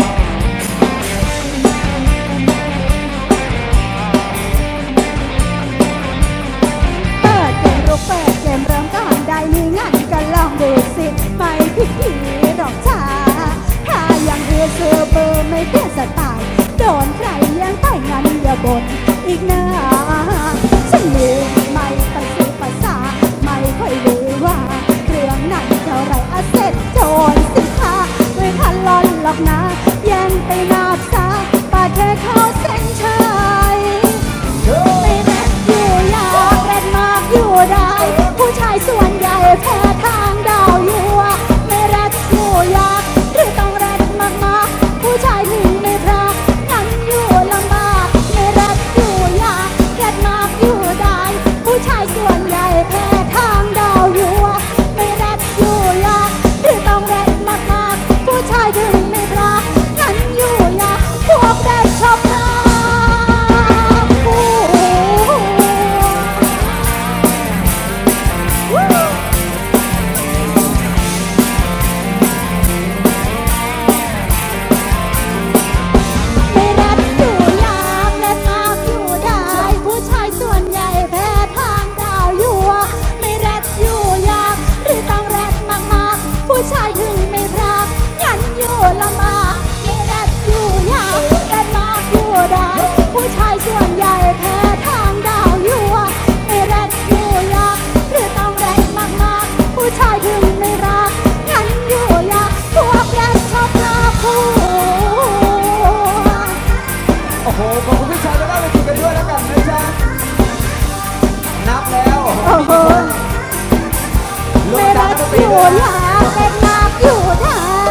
เปิดเกมรุกเปิดเกมเริ่มก่อนได้มีงั้นก็ลองดูสิไม่ผิดผีหรอกจ้าถ้ายังเรียนเสือเบอร์ไม่เปลี่ยนสไตล์โดนใครยังไปงั้นอย่าบ่นอีกนะฉันลืมไม่ไปซื้อภาษาไม่ค่อยรู้ว่าเรื่องนั้นเท่าไรอาเซ็ตโจนสิคะไม่ทันลอนหรอกนะแย่งไปนาบซาปาแค่เข้าเส้นชัยไม่แรปอยู่ยากแรปมากอยู่ได้ผู้ชายส่วนใหญ่แพ้ทางดาวอยู่ไม่แรปอยู่ยากหรือต้องแรปมากๆผู้ชายถึงไม่รักนั้นอยู่ลำบากไม่แรปอยู่ยากแรปมากอยู่ได้ผู้ชายส่วนใหญ่แพ้ทางดาวอยู่ไม่แรปอยู่ยากหรือต้องแรปมากๆผู้ชายถึงไม่รักนั้นอยู่ยากพวกแรปชอบรักผู้ ไม่แรปอยู่ยากแรปมากอยู่ได้ผู้ชายส่วนใหญ่แพ้ทางดาวอยู่ไม่แรปอยู่ยากหรือต้องแรปมากๆผู้ชายถึงไม่รักงั้นอยู่ลำบากไม่แรปอยู่ยากแรปมากอยู่ได้ผู้ชายส่วนใหญ่แพ้ทางดาวอยู่ไม่แรปอยู่ยากหรือต้องแรปมากๆผู้ชายถึงไม่รักงั้นอยู่ยากพวกแรปชอบรักผู้โอ้โหขอบคุณพี่ชายจะได้ไปคุยกันด้วยแล้วกันนะจ๊ะนับแล้วโอ้โหลไม่งดารัวกก็อตียู่เลยยากแต่มากอยู่ได้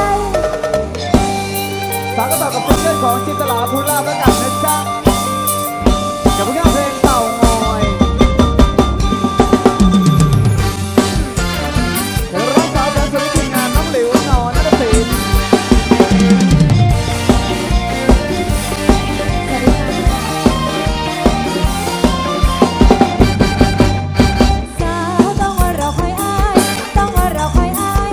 ฝากกันต่อกับซิงเกิลของจินตลาภูลาภแล้วกันนะจ๊ะกับผลงานเพลงเต่างอยเดี๋ยวร้องสาวแดนซ์ในทีมงานน้องหลิวนอนนัทศิลป์สาวต้องว่าเราคอยอายต้องว่าเราคอยอาย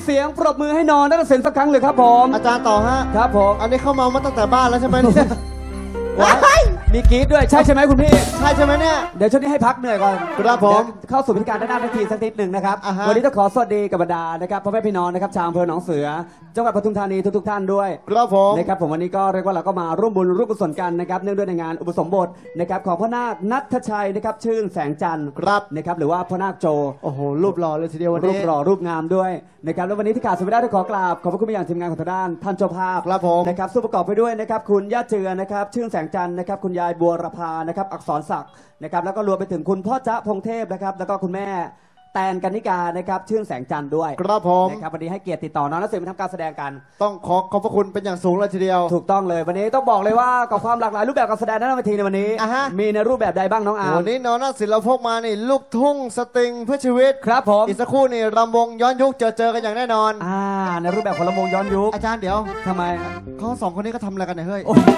เสียงปรบมือให้นอนนัทศิลป์สักครั้งเลยครับผมอาจารย์ต่อฮะครับผมอันนี้เข้ามามาตั้งแต่บ้านแล้วใช่ไหมเนี่ยมีกรี๊ดด้วยใช่ใช่ไหมคุณพี่ใช่ใช่ไหมเนี่ยเดี๋ยวช่วงนี้ให้พักเหนื่อยก่อนครับผมเดี๋ยวเข้าสู่พิธีการด้านหน้าพิธีสักนิดหนึ่งนะครับอ่าฮะวันนี้ต้องขอสวัสดีกับบรรดานะครับพ่อแม่พี่น้องนะครับชาวอำเภอหนองเสือจังหวัดปทุมธานีทุกๆท่านด้วยครับผมนะครับผมวันนี้ก็เรียกว่าเราก็มาร่วมบุญร่วมกุศลกันนะครับเนื่องด้วยในงานอุปสมบทนะครับของพ่อนาคนัทชัยนะครับชื่นแสงจันทร์ครับนะครับหรือว่าพ่อนาคโจโอ้โหรูปหล่อเลยทีเดียววันรูนี้ปหล่อรูปงามด้วยนะครับแล้ววันนี้ที่ขาดไม่ได้ต้องขอกราบขอบพระคุณไปอย่างทีมงานของทางด้านท่านเจ้าภาพครับผมนะครับส่วนประกอบไปด้วยนะครับคุณย่าเจือนะครับชื่นแสงจันทร์นะครับคุณยายบัวรพานะครับอักษรศักดิ์นะครับแล้วก็รวมไปถึงคุณพ่อจ๊ะพงเทพนะครับแล้วก็คุณแม่แตนกนิกานะครับชื่นแสงจันทร์ด้วยครับผมนะครับวันนี้ให้เกียรติติดต่อน้องนักเสียงมาทำการแสดงกันต้องขอขอบพระคุณเป็นอย่างสูงเลยทีเดียวถูกต้องเลยวันนี้ต้องบอกเลยว่ากับความหลากหลายรูปแบบการแสดงนั้นเวทีในวันนี้อ่ะฮะมีในรูปแบบใดบ้างน้องอาร์มวันนี้น้องนักศิลป์เราพกมานี่ลูกทุ่งสตริงเพื่อชีวิตครับผมอีกสักครู่นี่รำวงย้อนยุคเจอเจอกันอย่างแน่นอนอ่าในรูปแบบของลำวงย้อนยุคอาจารย์เดี๋ยวทำไมเขาสองคนนี้ก็ทำอะไรกันเนี่ยเฮ้ยโอ้ย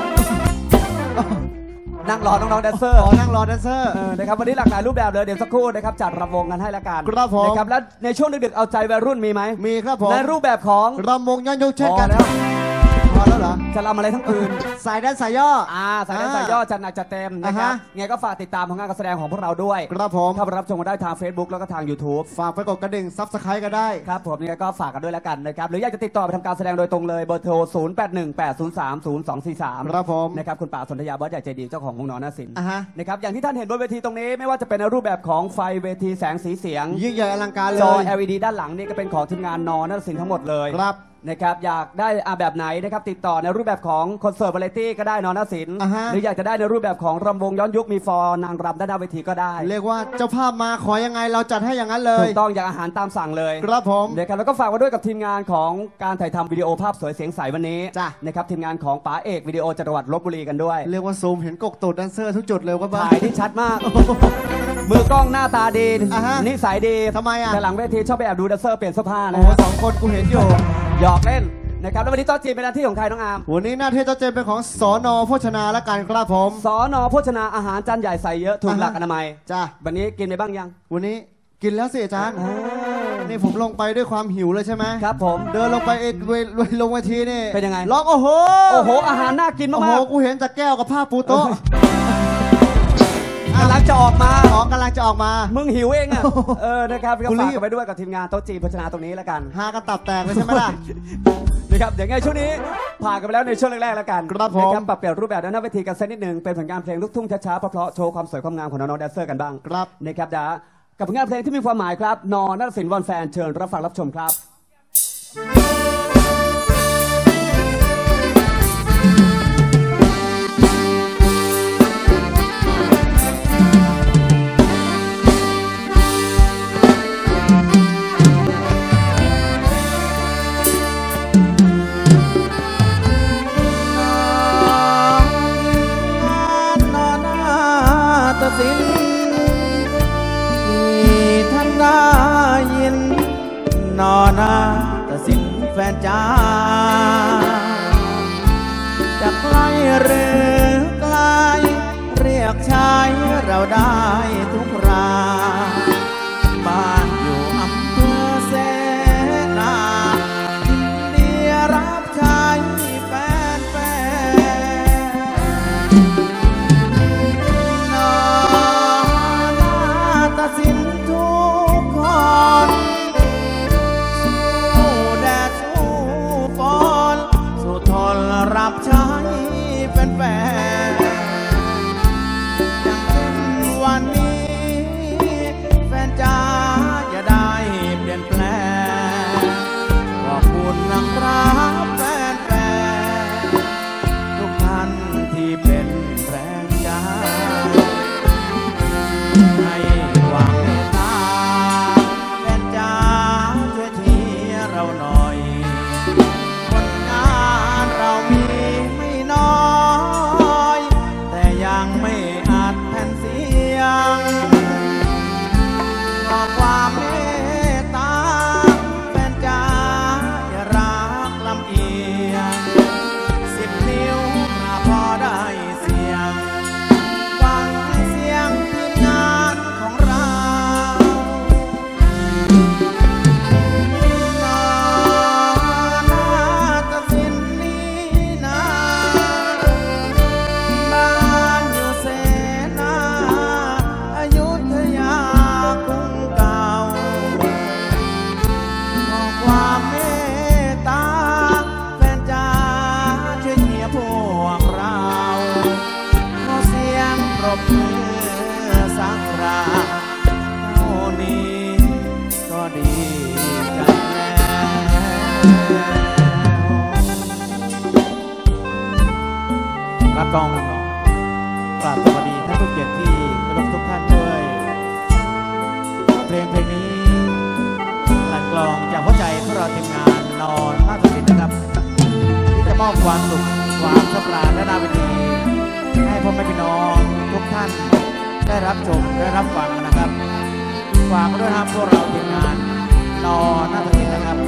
นั่งรอน้องๆแดนเซอร์ขอนั่งรอแดนเซอร์เออนะครับวันนี้หลากหลายรูปแบบเลยเดี๋ยวสักครู่นะครับจัดรำวงกันให้ละกันครับผมนะครับแล้วในช่วงดึกๆเอาใจวัยรุ่นมีไหมมีครับผมในรูปแบบของรำวงย้อนยุคเช่นกันพอแล้วพอแล้วเหรอจะรำอะไรทั้งคืนสายแดนสายย่ออ่าสายแดนสายย่อจัดหนักจัดเต็มนะครับอ่าฮะไงก็ฝากติดตามผลงานการแสดงของพวกเราด้วยครับผมเข้าไปรับชมกันได้ทาง Facebook แล้วก็ทาง YouTube ฝากไปกดกระดิ่งซับสไครต์ก็ได้ครับผมนี่ก็ฝากกันด้วยแล้วกันนะครับหรืออยากจะติดต่อไปทำการแสดงโดยตรงเลยเบอร์โทร ศูนย์ แปด หนึ่ง แปด ศูนย์ สาม ศูนย์ สอง สี่ สามครับผมนะครับคุณป่าสนธยาบอสใหญ่ใจดีเจ้าของวงนอนนาสินอ่ะฮะนะครับอย่างที่ท่านเห็นบนเวทีตรงนี้ไม่ว่าจะเป็นในรูปแบบของไฟเวทีแสงสีเสียงยิ่งใหญ่อลังการเลจอยแอล อี ดี ด้านหลังนี่ก็เป็นของทีมงานนอนนาสินทั้งหมดเลยครับนะครับอยากได้อาแบบไหนนะครับติดต่อในรูปแบบของคอนเสิร์ตวาไรตี้ก็ได้นอนนาสินอ่าฮะหรืออยากจะได้ในรูปแบบของรำวงย้อนยุคมีฟอร์นางรำด้านหน้าเวทีก็ได้เรียกว่าเจ้าภาพมาขอยังไงเราจัดให้อย่างนั้นเลถูยกต้องอย่างอาหารตามสั่งเลยครับผมนะครับแล้วก็ฝากไว้ด้วยกับทีมงานของการถ่ายทำวิดีโอภาพสวยเสียงใสวันนี้จ้ะนะครับทีมงานของป๋าเอกวิดีโอจังหวัดลบบุรีกันด้วยเรียกว่าซูมเห็นกกตูดแดนเซอร์ทุกจุดเลยว่าบ้าถ่ายที่ชัดมาก มือกล้องหน้าตาดีอ่าฮะนิสัยดีทำไมอ่ะแต่หลังเวทีชอบไปแอบดูแดนเซอร์เปลี่ยนเสื้อผ้าโอ้นะโหฮะสองคนกูเห็นอยู่หยอกเล่นนะครับแล้ววันนี้โต๊ะจีนเป็นหน้าที่ของใครน้องอาร์มวันนี้หน้าที่เจ้าเจมเป็นของสอนอโภชนาและการครับผมสอนอโภชนาอาหารจานใหญ่ใส่เยอะถูกหลักอนามัยจ้ะวันนี้กินไปบ้างยังวันนี้กินแล้วสิอาจารย์ นี่ผมลงไปด้วยความหิวเลยใช่ไหมครับผมเดินลงไปเองเวเวลงเวทีนี่เป็นยังไงร้องโอ้โหโอ้โหอาหารน่ากินโอ้มาโหกกูเห็นจากแก้วกับผ้าปูโต๊ะๆกำลังจะออกมาอ๋อกำลังจะออกมามึงหิวเองอ่ะ เออ นะครับก็กูรีฝากบกันไปด้วยกับทีมงานโต๊ะจีนโภชนาตรงนี้แล้วกันหากันตับแตกเลยใช่ไหมล่ะนะครับเดี๋ยวไงช่วงนี้ผ่านกันไปแล้วในช่วงแรกๆแล้วกันครับผมนะปรับเปลี่ยนรูปแบบด้านหน้าเวทีกันสักนิดหนึ่งเป็นผลงานเพลงลูกทุ่งช้าๆเพราะๆโชว์ความสวยความงามของน้องๆแดนเซอร์กันบ้างครับนะครับเดี๋ยวกับผลงานเพลงที่มีความหมายครับนอนนัทศิลป์วันแฟนเชิญรับฟังรับชมครับนอนนาตสินที่ท่านได้ยินนอนนาตสินแฟนจ้าจะไกลหรือไกลเรียกชายเราได้ทุกราบ้านอยู่อำเภอเสนายินดีรับใช้แฟนแฟน นอนนาตสินทุกคนสู้แดดสู้ฝนสู้ทนรับใช้แฟนๆอย่างเช่นวันนี้แฟนจ๋าอย่าได้เปลี่ยนแปลงขอบคุณนะครับแฟนๆทุกท่านที่เป็นแรงใจ ให้ความเมตตาแฟนจ๋าช่วยทีเราหน่อยผลงานเรามีไม่น้อยครับต้องกราบสวัสดีท่านทุกเกียรติที่เคารพทุกท่านด้วยเพลงเพลงนี้หลั่นกลองจากหัวใจพวกเราทีมงานนอนนาฏศิลป์นะครับที่จะมอบความสุขความสำราญและนาเวทีให้พ่อแม่พี่น้องทุกท่านได้รับชมได้รับฟังนะครับฝากด้วยครับพวกเราทีมงานนอนนาฏศิลป์นะครับ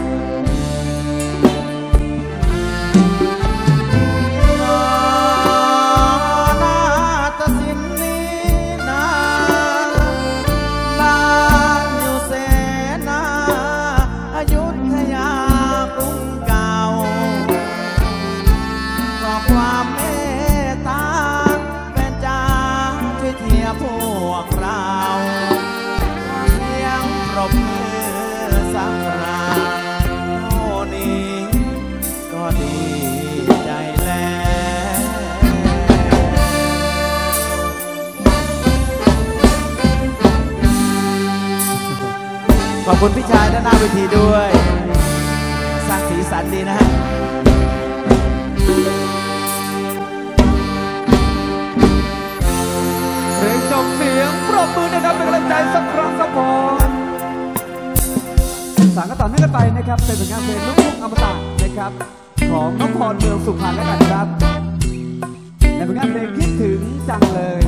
พวกเราเสียงปรบมือสักคราเท่านี้ก็ดีใจแล้วขอบคุณพี่ชายด้านหน้าเวทีด้วยสร้างสีสันดีนะฮะเพลงจบเสียงปรบมือนะครับเป็นกำลังใจสักครั้งสักพอสารก็ต่อเนื่องกันไปนะครับเป็นผลงานเพลงลูกทุ่งอมตะนะครับของน้องพรเมืองสุพรรณแล้วกันครับในผลงานเพลงคิดถึงจังเลย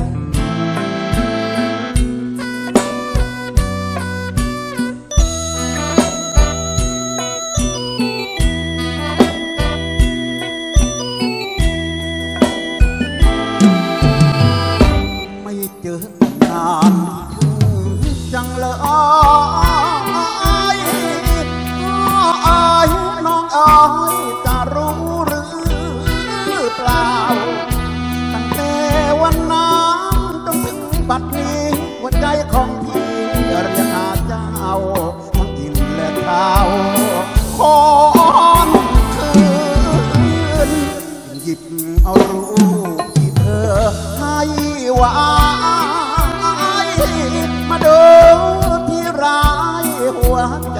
เจอนานจังเลยอ้ายอ้ายน้องอ้ายจะรู้หรือเปล่าตั้งแต่วันนั้นจนถึงบัดนี้หัวใจของพี่เรียกหาเจ้าทั้งดินและเท้าขอนคืนหยิบเอารูปที่เธอให้ไว้มาดูที่ร้ายหัวใจ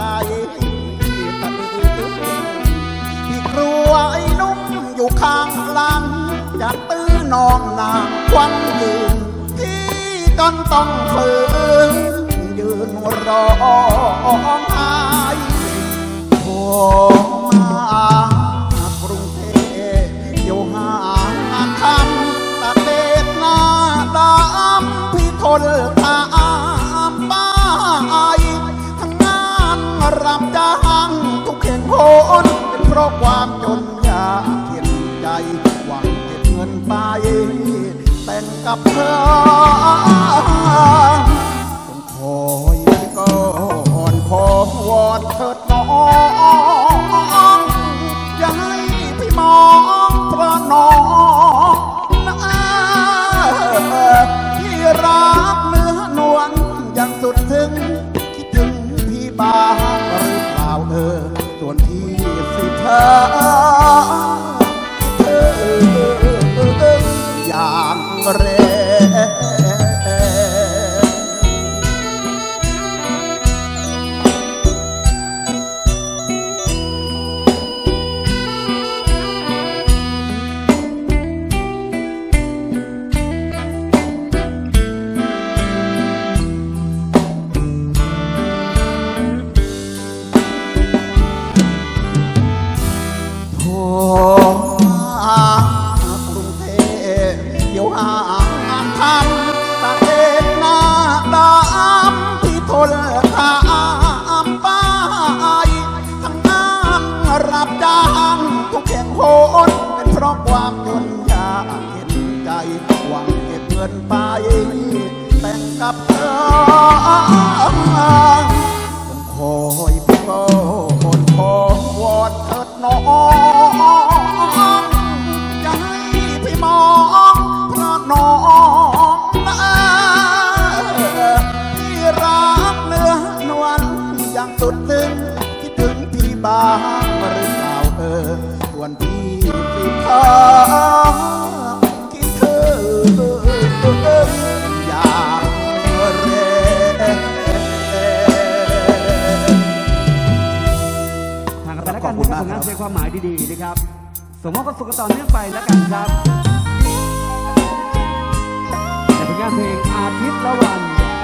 ที่กลัวไอ้นุ่มอยู่ข้างหลังจะตื้อนองนางควันยืนที่จนต้องฝืนยืนรอไห้โผล่มากรุงเทพอยู่ห่างคำตะเบ็ดหน้าดำพี่ทนตามป้ายทั้งงานรับจ้างทุกแห่งโหนเป็นเพราะความจนยากเข็นใจหวังเก็บเงินไปแต่งกับเธอต้องคอยก่อนขอวอนเถิดน้องอย่าให้พี่มองเพราะน้องที่รักเนื้อนวลอย่างสุดถึงคิดถึงพี่บ้างหรือเปล่าเออส่วนที่สิเธอเธออย่างเรกรุงเทพเดี๋ยวห่างทำตะเอ็นหน้าดำที่ทนทามป้ายทั้งงานรับจ้างทุกแห่งโหนเป็นเพราะความจนยากเข็นใจหวังเก็บเงินไปแต่งกับเธอต้องคอยพี่ก็คนขอวอนเถิดน้องอย่าให้พี่มองเพราะน้องนะที่รักเนื้อนวลอย่างสุดซึ้งคิดถึงพี่บ้างหรือเปล่าเออส่วนพี่สิเธอคิดถึงอย่างเรทางกันไปแล้วกันนะครับผลงานเพลงความหมายดีๆนะครับสมมติก็สุขต่อเนื่องไปแล้วกันครับงานเพลงอาทิตย์ละวัน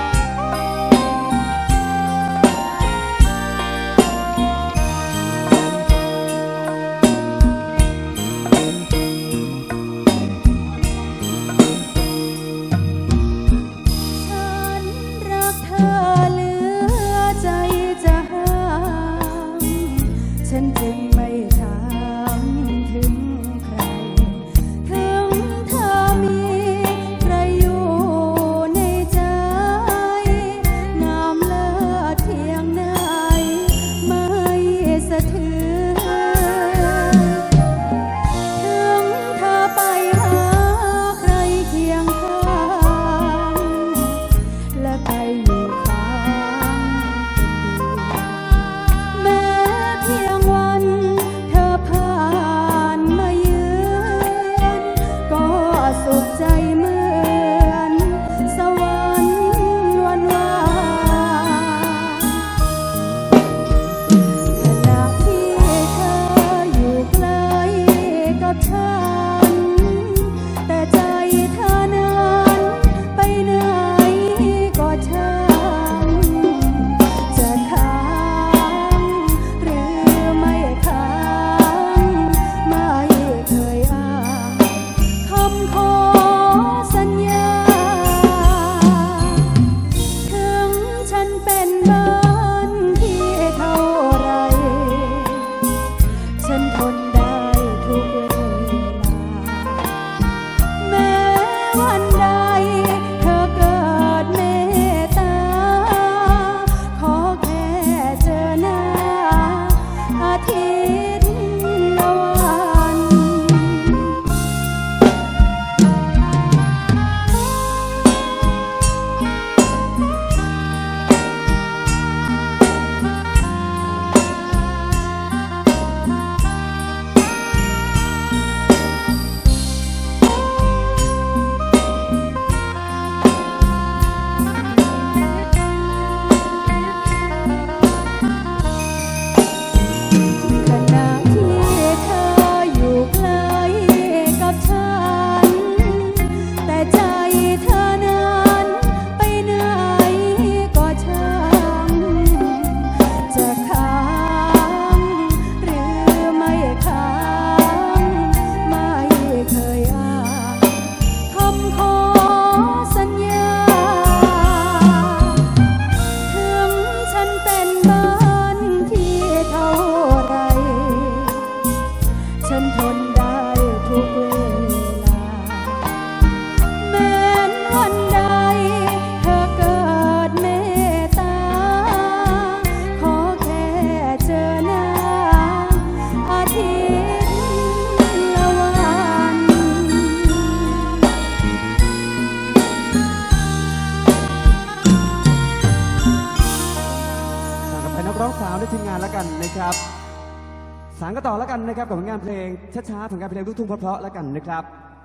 นะครับสารก็ต่อแล้วกันนะครับกับผลงานเพลงช้าๆผลงานเพลงลูกทุ่งเพราะๆแล้วกันนะครับ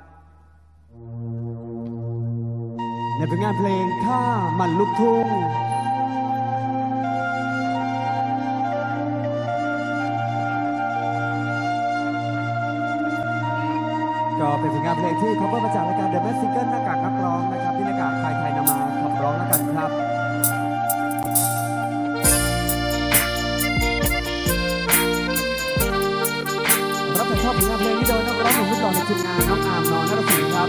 ในผลงานเพลงข้ามันลูกทุ่งก็เป็นผลงานเพลงที่เขาก็มาจากรายการ The Mask Singer หน้ากากนักร้องนะครับที่หน้ากากใครใครนำมาขับร้องแล้วกันครับรับผิดชอบผลงานเพลงนี้โดยนักร้องหนุ่มรุ่นต่อในทีมงานน้องอาร์มนอนนรสิงห์ครับ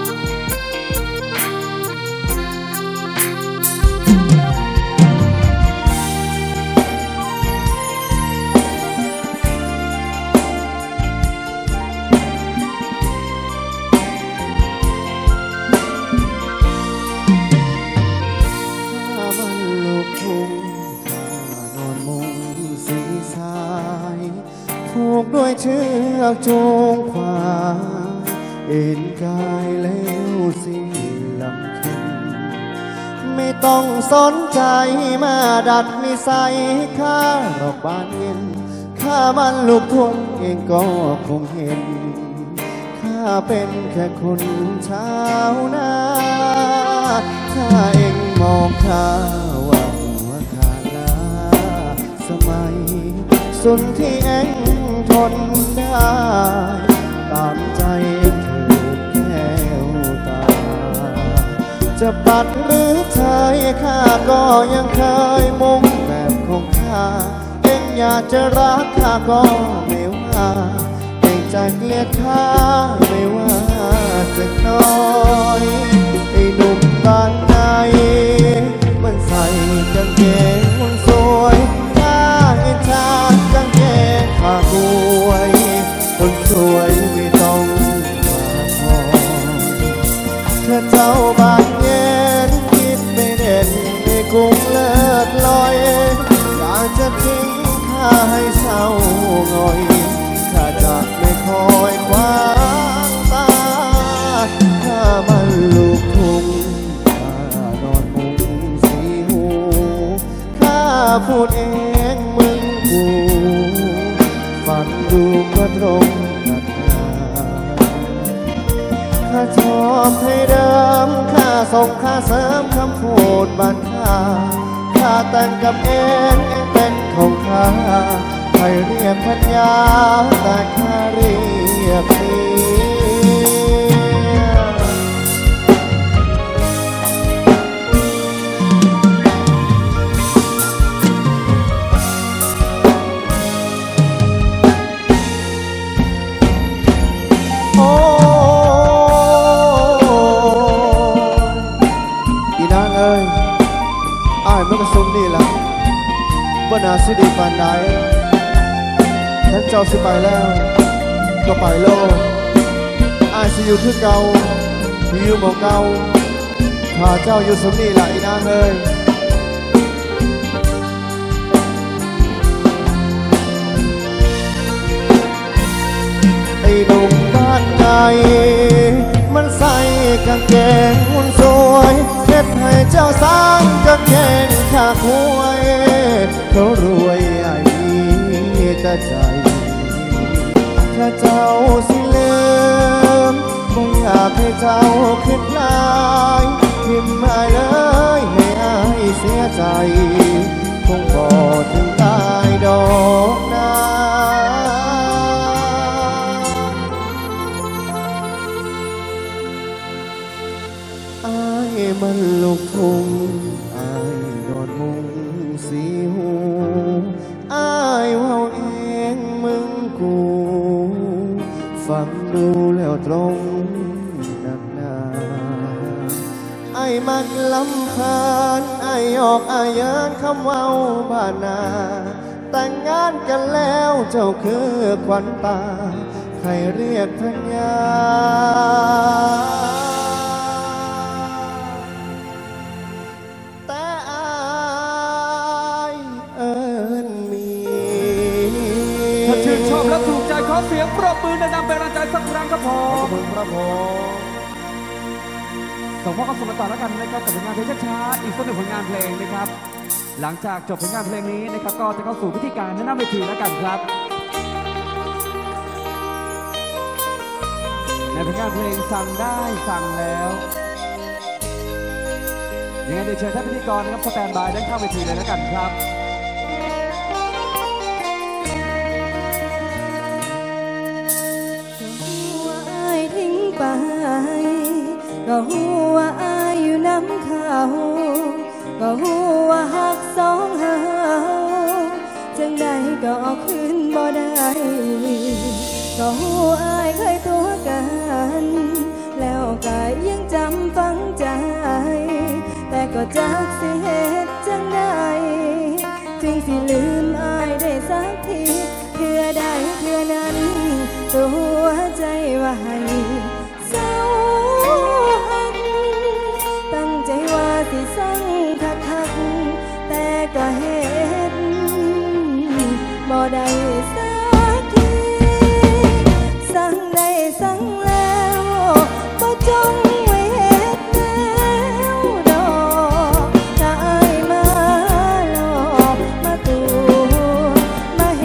ผูกด้วยเชือกจูงขวาเอ็นกายแล้วสิ้นลำเค็นไม่ต้องสนใจมาดัดนิสัยข้าหรอกบ้านเย็นข้ามันลูกทุ่งเองก็คงเห็นข้าเป็นแค่คนชาวนาถ้าเองมองข้าว่าหัวขาดลาสมัยสุดที่เองทนได้ตามใจเธอแก้วตาจะปัดหรือเธอข้าก็ยังเคยมุ่งแบบของข้าเองอยากจะรักข้าก็ไม่ว่าเองจะเกลียดข้าไม่ว่าจะน้อยไอ้หนุ่มบ้านไหนมันใส่กางเกงมันสวยข้าเห็นชากางเกงข้ากล้วยคนสวยไม่ต้องมาคอยถ้าเจ้าบานเย็นคิดไม่เด่นไม่กุ้งเลิศลอยอยากจะทิ้งข้าให้เศร้าหงอยข้าจะไม่คอยคว้างตาข้ามันลูกทุ่งข้านอนมุงสีหูข้าพูดเองมึงกูฟังดูก็ตรงกันข้าชอบให้เดิมข้าส่งข้าเสริมคำพูดบ้านข้าข้าแต่งกับเองเองเป็นของข้าใครเรียกพัญญาแต่ข้าเรียกเมียโอ้อีนางเอ้ยอ้ายมันก็สมนี่ล่ะบ่น่าสิดีปานใดฉันเจ้าสิไปแล้วก็ไปโลดอ้ายสิอยู่คือเก่าอยู่หม้องเก่าถ้าเจ้าอยู่สมนี่ล่ะอีนางเอ้ยไอ้หนุ่มบ้านไหนมันใส่กางเกงหุ่นสวยเฮ็ดให้เจ้าสร้างกางเกงข้าควยเขารวยไอ้มีแต่ใจถ้าเจ้าสิลืมบ่อยากให้เจ้าคิดลายพิมพ์มาเลยให้อ้ายเสียใจคงบ่ถึงตายดอกนาอ้ายมันลูกทุ่งอ้ายนอนมุงสีหูอ้ายเว้าเองมึงกูฟังดูแล้วตรงนักหนาไอ้มักลำพานไอ้ออกไอ้เยินคำเว้าบ้านนาแต่งงานกันแล้วเจ้าคือขวัญตาใครเรียกพัญญาแต่อายเอิ้นมีถ้าชื่นชอบและถูกใจขอเสียงปรบมือดังๆเป็นกำลังใจสักครั้งครับผขอบมคุณครับผมส่งข้อความสมต่อแล้วกันนะครับกับผลงานเพลงช้าๆอีกสักหนึ่งผลงานเพลงนะครับ หลังจากจบผลงานเพลงนี้นะครับก็จะเข้าสู่พิธีการแนะนำเวทีแล้วกันครับในผลงานเพลงสั่งได้สั่งแล้วยังไงเดี๋ยวเชิญท่านพิธีกรนะครับสแตนบายด้านข้างเวทีเลยแล้วกันครับทิ้งไปก็หัวอายอยู่น้ำเขาก็หัวหักสองเฮาจังใดก็เอาคืนบ่ได้ก็หัวอายเคยตัวกันแล้วก็ยังจำฝังใจแต่ก็จักสิเหตุจังใดจึงสิลืมอายได้สักทีเพื่อได้เพื่อนั้นตัวใจว่าให้เศร้าหักตั้งใจว่าสิสั่งคักคักแต่ก็เฮ็ดบ่ได้สักทีสั่งได้สั่งแล้วบ่จงไว้เฮ็ดแล้วดอกถ้าอายมาหลอกมาตัวมา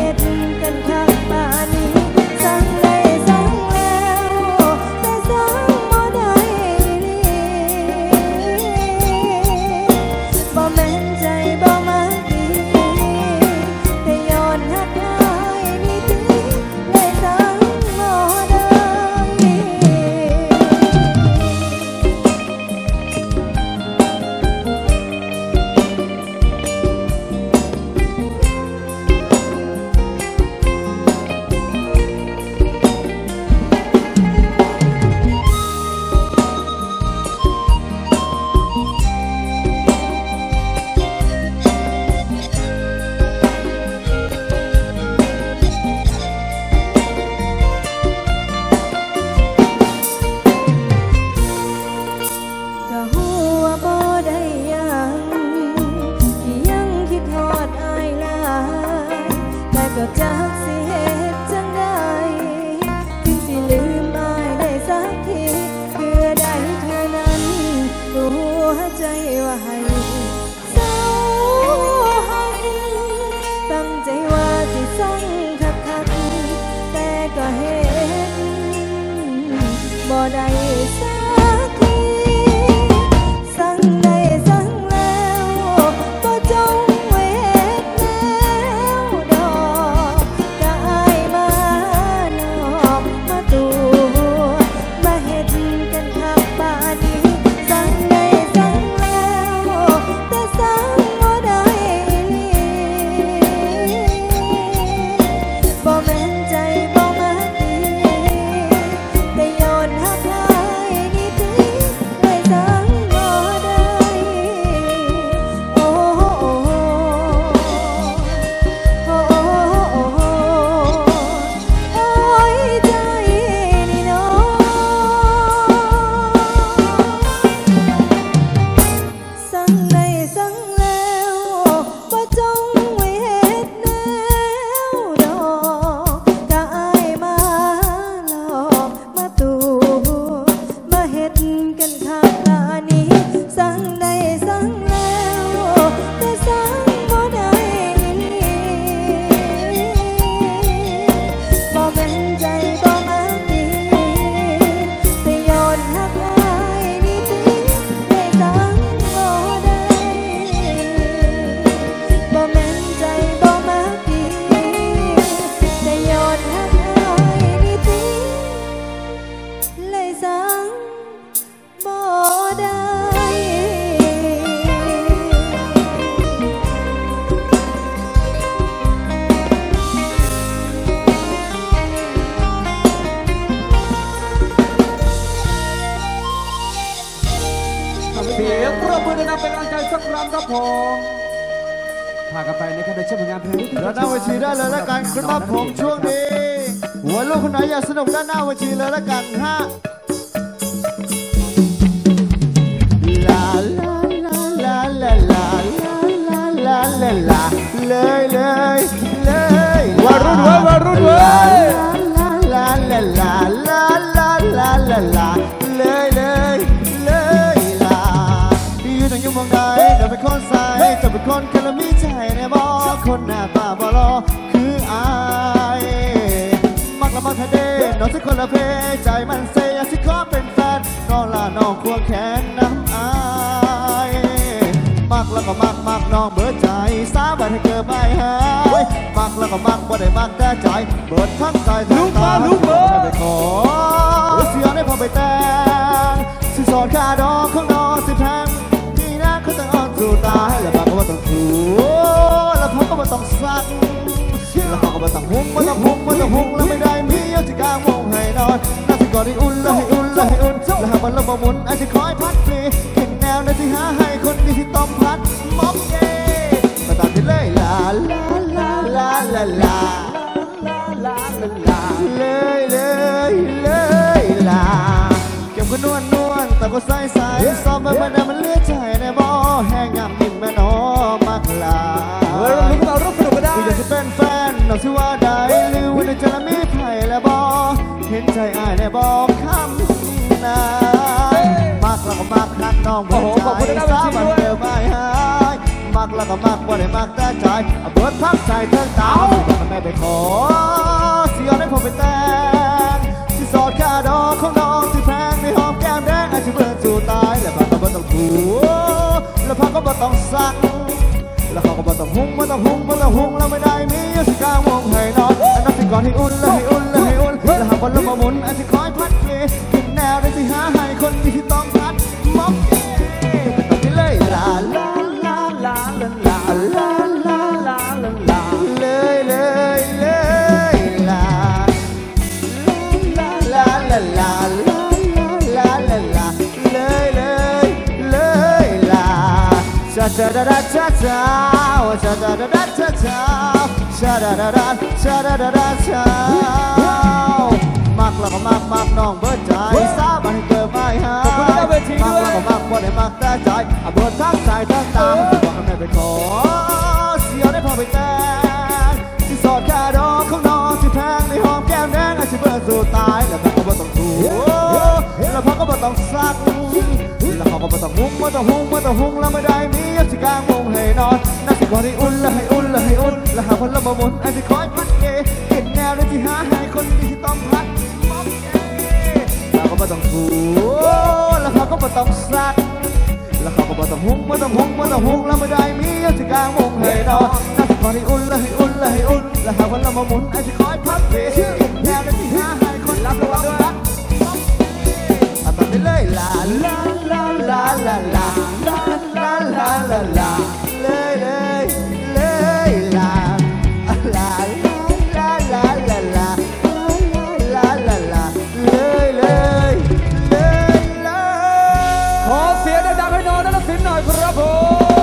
ได้สักทีสั่งได้สั่งแล้วบ่จงไว้เฮ็ดแล้วดอกก็อายมานอกมาตัวมาเฮ็ดกันคักป่านนี้สั่งได้สั่งแล้วแต่สั่งบ่ได้อีหลีบ่แม่นใจบ่มาดีแต่ย้อนหักหลายนี่ติเลยสั่งบ่ได้โอ้โอ้โอ้โอ้โอ้ยใจนี่น้อสั่งได้สั่งแล้วบ่จงไว้เฮ็ดแนวดอกก็อายมาหลอกมาตู่มาเฮ็ดกันคักหน้านี้สั่งได้สั่งแล้วแต่สั่งบ่ได้อีหลีบ่แม่นใจบ่มาดีแต่ย้อนหักหลายนี่ติเลยสั่งบ่ได้บ่แม่นใจบ่มาดีแต่ย้อนหักหลายนี่ติเลยสั่งบ่ได้เสียงปรบมือดังๆเป็นกำลังใจสักครั้งครับผมพากันไปนะครับในช่วงผลงานเพลงที่ด้านหน้าเวทีได้เลยละกันครับผมช่วงนี้หัวลูกคนไหนอยากสนุกด้านหน้าเวทีเลยละกันฮะลาลาลาลาลาลาลาลาลาลาเลยเลยเลยวารุ่นเว้ยวารุ่นเว้ยลาลาลาลาลาลาลาลาลาเลยเลยเลยลาอยู่ตรงอยู่มองใดเดี๋ยวเป็นคนใส่จะเป็นคนแค่ละมีใจในบ่คนหน้าตาบ่รอคืออายมักละมักทะเดน้องสักคนละเพใจมันเสียสิขอเป็นแฟนน้องละน้องควงแขนน้ำอายมักแล้วก็มักมักน้องเบิดใจสาบันให้เกิดไม่หายมักแล้วก็มักบ่ได้มักแต่ใจเบิดทั้งใจทั้งตาลูกมาไปขอเสียได้พอไปแต่งสิสอนค่าดอกของน้องสิแพงที่นั่นเขาต้องอ่อนสู่ตายแล้วบักก็บ่ต้องถูแล้วพักก็บ่ต้องสักแล้วเขาก็บ่ต้องหุ้มบ่ต้องหุ้มบ่ต้องหุ้มแล้วไม่ได้มีเอาที่กลางวงให้นอนน่าสิก่อนให้อุ่นแล้วให้อุ่นแล้วให้อุ่นแล้วหากมันลมบ่หมุนอาจจะคอยพัดฟรีกินแนวในที่หาให้คนดีที่ต้มพัดม็อบเย่มาตามที่เลยลาลาลาลาลาลาลาลาลาเลยเลยเลยลาเก็บก็นวลนวลแต่ก็ใส่ใส่ซ้อมมามันมันเลือดใจในบ่อแห้งงามนิ่มแม่น้อมักลาเฮ้ยเราลุ้นกันต่อรูปสนุกกันได้อยากจะเป็นแฟนน้องชื่อว่าใดหรือว่าจะมีไผ่และบ่เห็นใจอายในบ่คำนามักแล้วก็มักฮักน้องเบิดใจสาบันเดียวไม่หายมักแล้วก็มักบ่ได้มักแต่ใจเบิดพักใจเทิงตาบอกแม่ไปขอเสียให้ผมไปแต่งที่สอดค่าดอกของน้องที่แพงในหอมแก้มแดงอาจจะเบิดสู่ตายแล้วพักก็บ่ต้องถูแล้วพักก็บ่ต้องสั่งแล้วเขาก็บ่ต้องหุ้งบ่ต้องหุ้งบ่ต้องหุ้งแล้วไม่ได้มีอยู่ที่กลางวงให้นอนอันนั้นสิก่อนให้อุ่นแล้วให้อุ่นแล้วให้อุ่นแล้วหากบอลลมมาหมุนอันที่คอยพัดเกลี่ยกินแนวได้ที่หาให้คนดีที่ต้องพัดม็อบเย่เป็นต้องที่เลยลาลาลาลาลาลาลาลาลาลาลาเลยเลยเลยลาลาลาลาลาลาลาลาลาเลยเลยเลยลาชาชาดาดาชาชาชาดาดาดาชาชาชาดาดาดาชาดาดาดาชามักแล้วก็มักมักน้องเบิดใจสาบันให้เกิดไม่หายมักแล้วก็มักบ่ได้มักแต่ใจเบิดทั้งใจทั้งตาบอกให้แม่ไปขอเสียได้พอไปแต่งที่สอดแค่ดอกของน้องที่แพงในหอมแก้มแดงอาจจะเบิดสู่ตายแล้วพักก็บ่ต้องถูแล้วพักก็บ่ต้องซักแล้วเขาก็บ่ต้องหุ้งบ่ต้องหุ้งบ่ต้องหุ้งแล้วไม่ได้มีอยู่ที่กลางวงให้นอนน่าสิก่อนให้อุ่นแล้วให้อุ่นแล้วให้อุ่นแล้วหากพลมาหมุนอาจจะคอยพัดเกยเห็นแนวในที่หาให้คนดีที่ต้องพัดม็อบเย่แล้วก็บ่ต้องถูแล้วเขาก็บ่ต้องซักแล้วเขาก็บ่ต้องหุงบ่ต้องหุงบ่ต้องหุงแล้วไม่ได้มีอยู่ที่กลางวงให้ดอกน่าจะขอให้อุ่นแล้วให้อุ่นแล้วให้อุ่นแล้วหากวันเรามาหมุนไอ้จะคอยพักเพชื่อแย่ได้ที่ห้าให้คนรับระวังด้วยเอาต่อไปเลยลาลาลาลาลาลาลาลาลาลาลาเลยเลยเลยลาลาลาลาลาลาลาลาลาเลยเลยเลยเลยขอเสียงดังๆให้น้องนัทสินหน่อยครับผม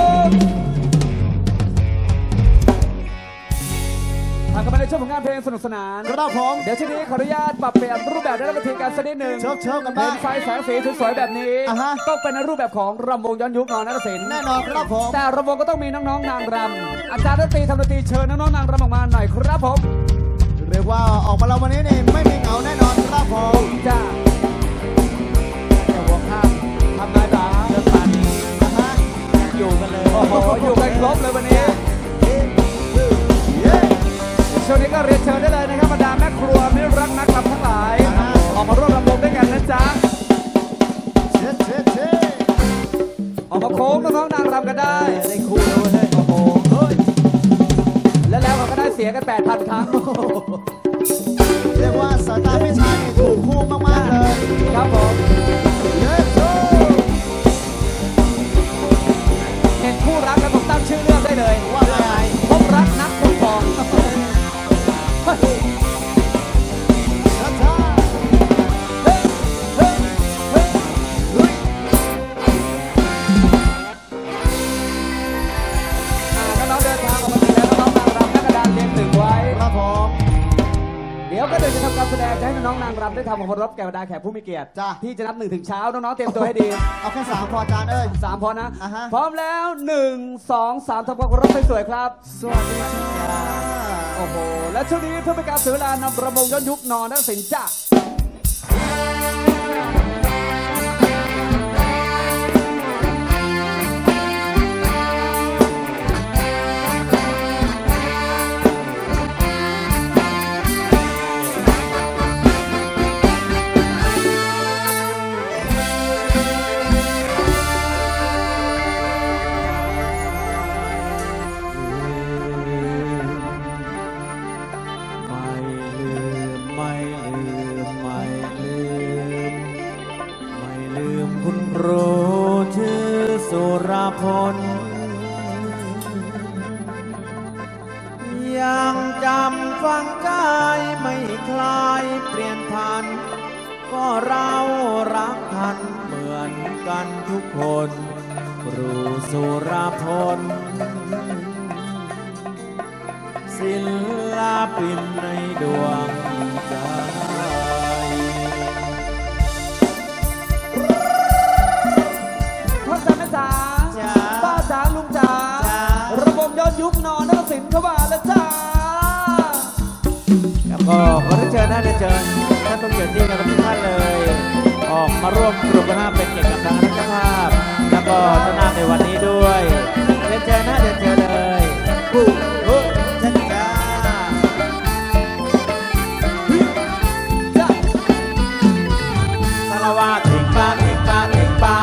ทางกันมาในช่วงของงานเพลงสนุกสนานครับผมเดี๋ยวช่วงนี้ขออนุญาตปรับเปลี่ยนรูปแบบและวิธีการสักนิดหนึ่งเชิญเชิญกันเป็บ้างนไฟแสงสีสวยๆแบบนี้อ่าฮะต้องเป็นในรูปแบบของรำวงย้อนยุคน้องนัทสินแน่นอนครับผมแต่รำวงก็ต้องมีน้องๆนางรำอาจารย์ดนตรีทำดนตรีเชิญน้องๆนางรำออกมาหน่อยครับผมเรียกว่าออกมาเราวันนี้นี่ไม่มีเหงาแน่นอนครับผมจ้าแต่หัวข้ามทำนายตาเรื่องปานนี้นะฮะอยู่กันเลยโอ้โหอยู่กันครบเลยวันนี้ช่วงนี้ก็เรียนเชิญได้เลยนะครับบรรดาแม่ครัวมิตรรักนักรำทั้งหลาย ออกมาร่วมรำวงด้วยกันนะจ๊ะเช็ดเช็ดเช็ดออกมาโค้งน้องๆนางรำกันได้ได้คู่แล้วเว้ยโอ้โหเฮ้ยและแล้วเขาก็ได้เสียกัน แปดพัน ครั้งเรียกว่าสายตาพี่ชายนี่ถูกคู่มากๆเลยครับผมเย้โซ่เห็นคู่รักแล้วผมตั้งชื่อเรื่องได้เลยว่าไงพบรักนักปกครองเฮ้ยช้าช้าเฮ้ยเฮ้ยเฮ้ยเฮ้ยอ่าน้องๆเดินทางออกมาถึงแล้วน้องๆนางรำหน้ากระดานเรียงหนึ่งไว้ครับผมเดี๋ยวก็เดินจะทำการแสดงจะให้น้องๆนางรำได้ทำของเคารพแก่บรรดาแขกผู้มีเกียรติจ้ะที่จะนับหนึ่งถึงเช้าน้องๆเตรียมตัวให้ดีเอาแค่สามพออาจารย์เอ้ยสามพอนะอ่าฮะพร้อมแล้วหนึ่งสองสามทำความเคารพสวยๆครับสวัสดีจ้าโอ้โห และช่วงนี้เพื่อเป็นการเสียเวลานำประมงย้อนยุคนอนนักสินจ้าครูชื่อสุรพลยังจำฝังใจไม่คลายเปลี่ยนพันก็เรารักกันเหมือนกันทุกคนครูสุรพลศิลปินในดวงใจพ่อจ๋าแม่จ๋าป้าจ๋าลุงจ๋าระบบย้อนยุคนอนนักสินเข้ามาแล้วจ้าแล้วก็ขอเชิญท่านเชิญท่านผู้เกียรติที่ทุกท่านเลย ออกมาร่วมกลุ่มกันเป็นเกียรติกับทางรัฐภาพแล้วก็เจ้าหน้าในวันนี้ด้วยเรียนเชิญนะเรียนเชิญเลยปุ๊บปุ๊บจ้าจ้าสารวัตรถิงป้าถิงป้าถิงป้า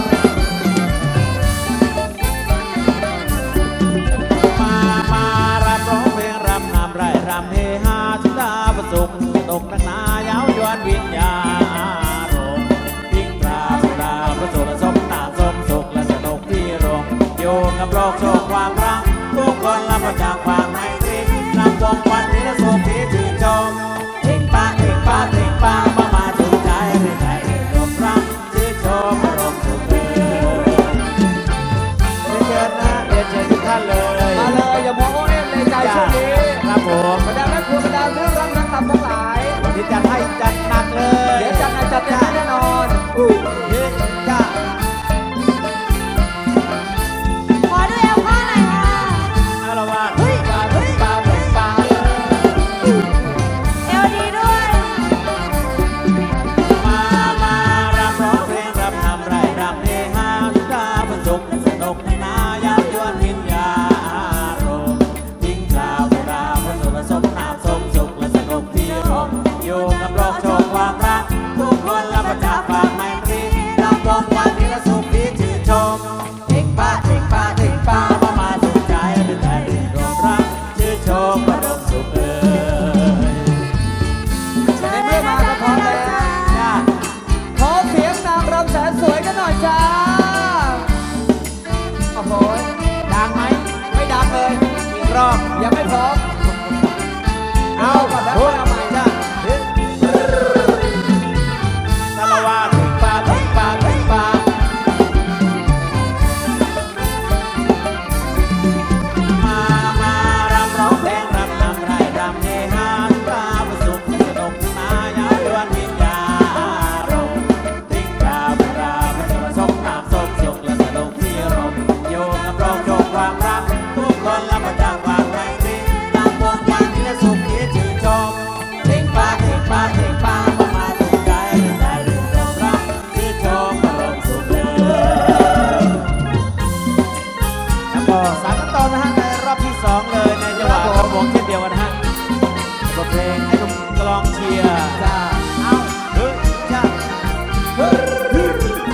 มามารับร้องเพลงรำนำไรรำเฮฮาชุดาประสุขตกนักหนายาวยวนวิญญาณทิ้งตราสุดาประสุขสมนาสมสุขและสนุกที่โรงโยงกับโลกโชคความรักทุกคนรับมาจากความไมตรีนำวงวันนี้และสุขที่ชื่นชมทิ้งป้าทิ้งป้าทิ้งป้ามามาถูกใจให้ใจรวมรักชื่นชมอารมณ์สุขเอยเรียนเชิญนะเรียนเชิญทุกท่านเลยมาเลยอย่ามองโอ้เอ็นเลยใจช่วงนี้ครับผมบรรดาแม่ครัวบรรดาเรื่องรักนักทำทั้งหลายวันนี้จัดให้จัดหนักเลยเดี๋ยวจัดหนักจัดเต็มแน่นอนอู้เฮ้ยจ้าขอดูเอวพ่อหน่อยค่ะอารวาสเฮ้ยปาเฮ้ยปาเฮ้ยปาเอวดีด้วยมา มารำร้องเพลงรำทำไรรำเฮฮาทุกตาประสุขสนุกในนายาวยวนวิญญาณทิ้งคราวเวลาพระสุรสมนาสมสุขและสนุกที่รมอยู่กับโลกโชคความรักทุกคนรับประทาว่าถึงป้าถึงป้าถึงป้ามา มารำร้องเพลงรำนำไรรำเฮฮาตาประสุขสนุกนายาล้วนวิญญาณทิ้งกาบราพระสมน้ำสมสุขและสนุกที่รมโยงน้ำร้องโยงความรักทุกคนรับประจักษ์วางไว้ดีตามวงวันที่และสุขที่ชื่นชมทิ้งป้าทิ้งป้าทิ้งป้าเข้ามาถูกใจได้เรื่องเรื่องรักชื่นชมอารมณ์สุขเลยแล้วก็สามขั้นตอนนะฮะในรอบที่สองเลยในจังหวะระวงเช่นเดียวกันนะฮะบทเพลงให้ลูกกลองเชียร์จ้าเอาเฮ้ยจ้าเฮ้ยเฮ้ย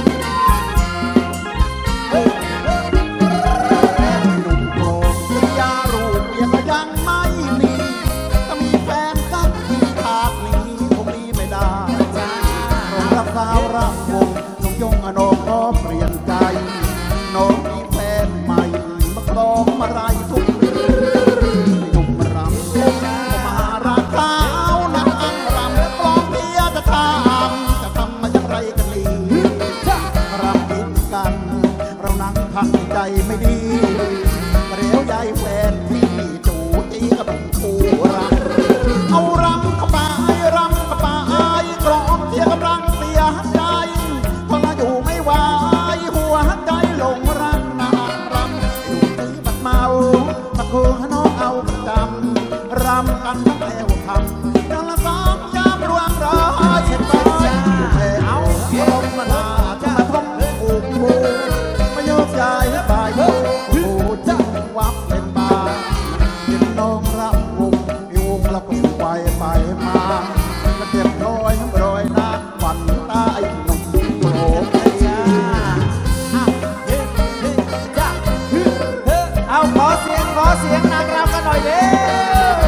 เฮ้ยเฮ้ยหนุ่มโกงกินยารูปยังก็ยังไม่มีถ้ามีแฟนสักทีขาดนี้คงมีไม่ได้ผมรักสาวรักวงน้องยงอโนขอเปลี่ยนใจน้องมีแฟนใหม่มาครองมาไรทุกหนุ่มรำก็มาราคาวนักอังรำกลองเพียจะทำจะทำมาอย่างไรกันลีรำกินกันเรานั่งพักใจไม่ดีเรียวยายแฟนที่จูตีกับคู่รำเอารำเข้าไปรำเข้าไปกรองเทียกำลังเสียใจพอเราอยู่ไม่ไหวหัวใจหลงรักนางรำอยู่ตีบัดเมาตะโกนให้น้องเอาประจำรำกันทั้งแถวคำยังละสองยามรวงรอยเช็ดไปเอาลมมาลาจะมาทำผูกผูมาโยกย้ายบ่ายโมผูจะวับเป็นบาเห็นน้องรับวงอยู่วงละปุ่มไปไปมาก็เจ็บรอยทั้งรอยน้ำฝันตายหนุ่มโกรธเอาขอเสียงขอเสียงนางรำกันหน่อยเร็ว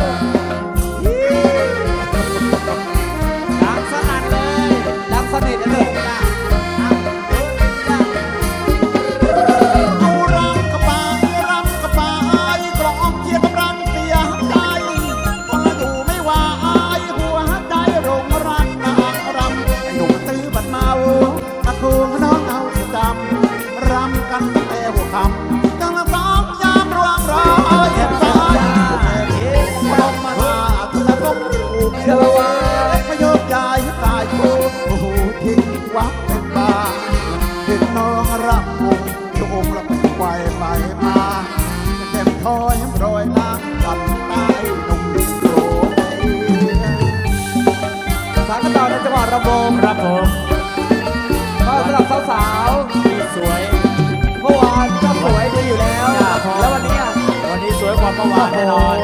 ดังสนั่นเลยดังสนิทเลยจ้าเอารำกระปายรำกระปายกลองเชียร์กำลังเสียใจพอเราอยู่ไม่ไหวหัวใจหลงรักนางรำไอ้หนุ่มตื้อบัดเมาตะโกนน้องเอาประจำรำกันตั้งแต่หัวค่ำยังละสองยามรวงรอยเจ็บใจมาลงมาหาทุกคนผูกเชือกมาโยกย้ายตายโคโอ้โหทิ้งวับเป็นบาเห็นน้องรับวงโยงแล้วไปไปไปมาเจ็บคอยรอยน้ำวันตายหนุ่มโกรธสามขั้นตอนในจังหวะระวงครับผมก็สำหรับสาวที่สวยๆเมื่อวานก็สวยดีอยู่แล้วครับผมแล้ววันนี้อ่ะวันนี้สวยกว่าเมื่อวานแน่นอน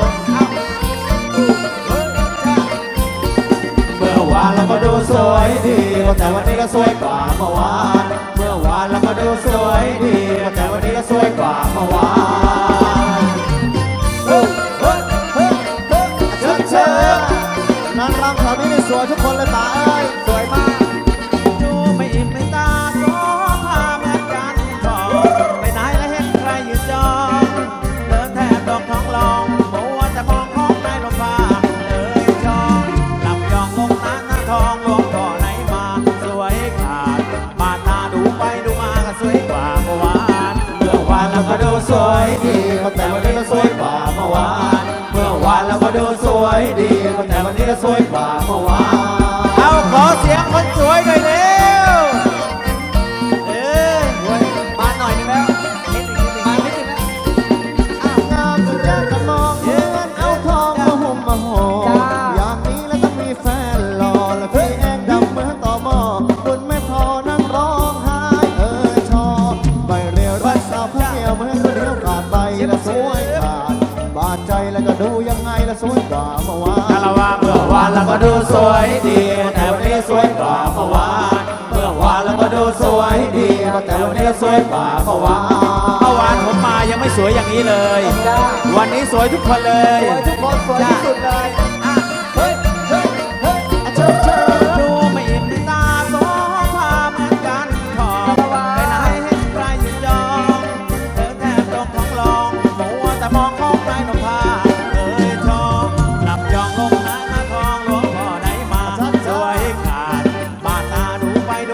เมื่อวานเราก็ดูสวยดีแต่วันนี้ก็สวยกว่าเมื่อวานเมื่อวานเราก็ดูสวยดีแต่วันนี้ก็สวยกว่าเมื่อวานเฮ้ยเฮ้ยเฮ้ยเฮ้ยเชิญเชิญนางรำแถวนี้นี่สวยทุกคนเลยตาเอ้ยสวยมากดูไม่อิ่มไม่ตาสองพาแม่กันทองไปไหนแล้วเห็นใครยืนจองเดินแทบดอกทองลองมัวแต่มองของนายนพาเอ้ยจองหลับยองลงน้ำหน้าทองหลวงพ่อไหนมาสวยขาดบาตาดูไปดูมาก็สวยกว่าเมื่อวานเมื่อวานเราก็ดูสวยดีแต่วันนี้ก็สวยกว่าเมื่อวานเมื่อวานเราก็ดูสวยดีแต่วันนี้ก็สวยกว่าเมื่อวานเอาขอเสียงคนสวยหน่อยเร็วเอ้ยมาหน่อยนึงแล้วนิดนึงมานิดนึงแล้วงามจนอยากจะมองเหมือนเอาทองมาห่มมาห่ออย่างนี้แล้วต้องมีแฟนหล่อและพี่แองดำเหมือนต่อหม้อคุณไม่พอนั่งร้องไห้เออชอบใบเรียวรักสาวเพียวเหมือนคนเดียวขาดใบและสวยขาดบาดใจแล้วก็ดูยังไงและสวยกว่าเมื่อวานถ้าเราว่าเมื่อวานเราก็ดูสวยดีแต่วันนี้สวยกว่าเมื่อวานเมื่อวานเราก็ดูสวยดีแต่วันนี้ก็สวยกว่าเมื่อวานเมื่อวานผมมายังไม่สวยอย่างนี้เลย วันนี้สวยทุกคนเลยสวยทุกคนสวยที่สุดเลยอ่ะเฮ้ยเฮ้ยเฮ้ยเชิญเชิญดูไม่อิ่มในตาสองพาเหมือนกันทองไปไหนเห็นใครยืนจองเดินแทบตกท้องลองมัวแต่มองของนายนพาเอ้ยชองหลับยองลงน้ำหน้าทองหลวงพ่อไหนมาสวยขาดบาดตาดูไปดู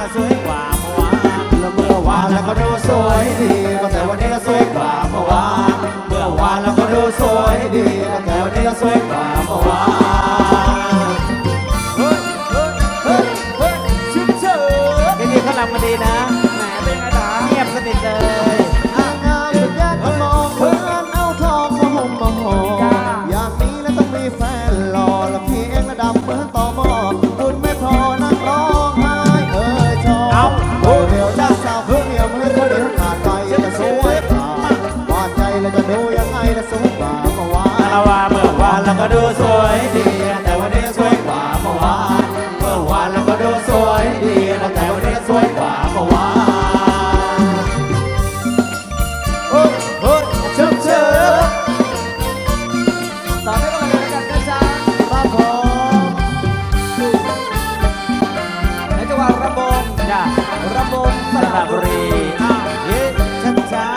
ก็สวยกว่าเมื่อวานแล้วเมื่อวานแล้วก็ดูสวยดีก็แต่วันนี้ก็สวยกว่าเมื่อวานเมื่อวานแล้วก็ดูสวยดีก็แต่วันนี้ก็สวยกว่าเมื่อวานเฮ้ยเฮ้ยเฮ้ยเฮ้ยชิบเฉยทีนี้เขาลำมาดีนะแหมเป็นไงล่ะเงียบสนิทเลยงามสุดยอดมองเหมือนเอาทองมาห่มมาห่ออยากมีแล้วต้องมีแฟนหล่อแล้วพี่เองระดับเหมือนต่อหม้อคุณไม่พอนั่งร้องไห้เอ่ยชอบโอ้เดี๋ยวจะสาวเพื่อเมียมือเขาเดี๋ยวขาดไปจะสวยกว่าบ้านใจแล้วจะดูยังไงจะสวยกว่าเมื่อวานเราว่าเมื่อวานเราก็ดูสวยดีแต่วันนี้สวยกว่าเมื่อวานเมื่อวานเราก็ดูสวยดีแต่วันนี้สวยกว่าเมื่อวานโอ้โหเชิบเชิบต่อไปก็มาเลยกันนะจ๊ะครับผมในจังหวัดระบงจ้ะระบงสระบุรีเฮ้ช้าช้า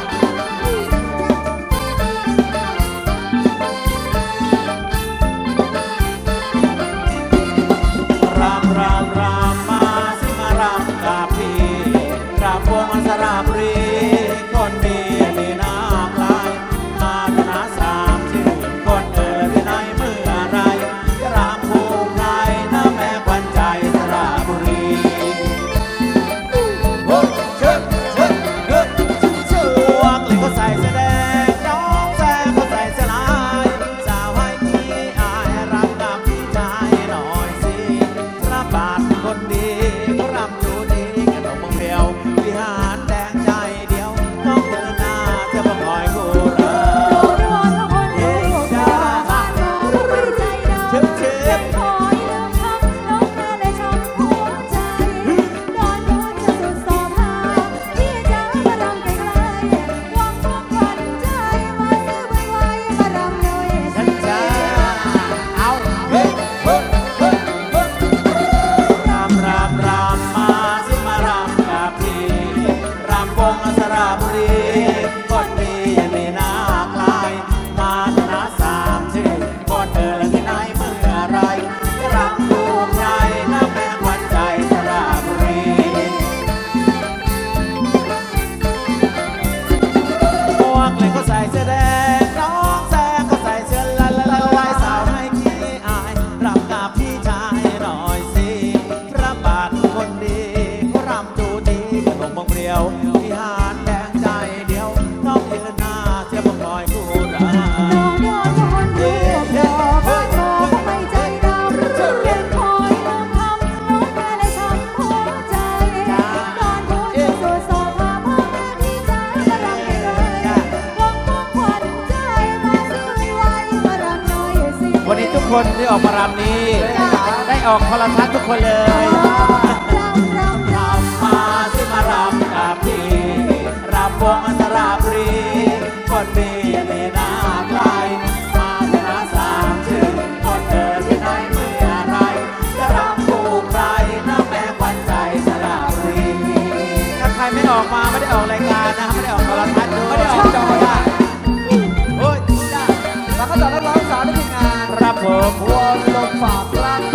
คนที่ออกมารำนี้ได้ออกโทรทัศน์ทุกคนเลยรำมาสิมารำกับพี่รำวงอันตราบรีคนดีในนาใครมาชนะสามชื่อคนเดินที่ไหนเมื่อไรจะรำคู่ใครน้าแม่ควันใจสระบุรีถ้าใครไม่ออกมาไม่ได้ออกรายการนะไม่ได้ออกโทรทัศน์ไม่ได้ออกจอได้โอ้ยแล้วก็จะนักร้องสาวในทีมงานครับผมวนลมฝากรัก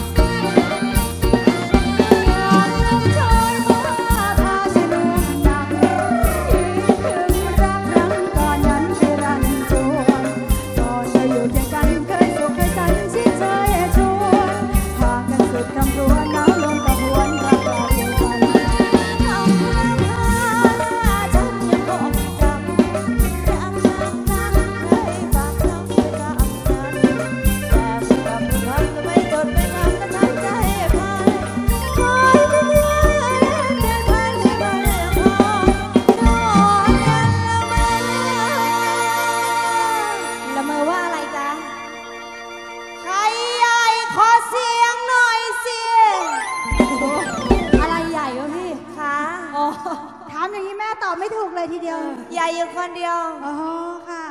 ไม่ถูกเลยทีเดียวใหญ่อยู่คนเดียวอ๋อค่ะ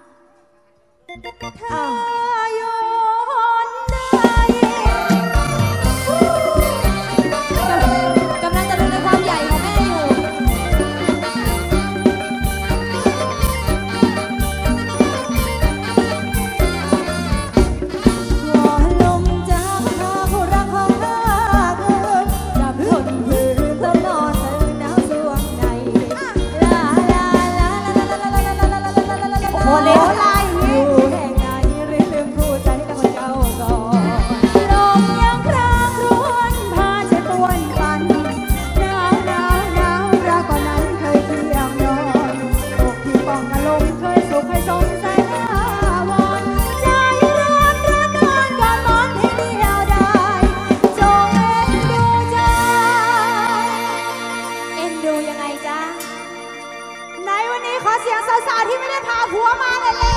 เธออยู่คนใดกำลังจะดูในความใหญ่ของแม่อยู่หัวลมจากพาผู้รักของข้าคือจับทนเสียงสาวๆที่ไม่ได้พาผัวมาเลยแล้ว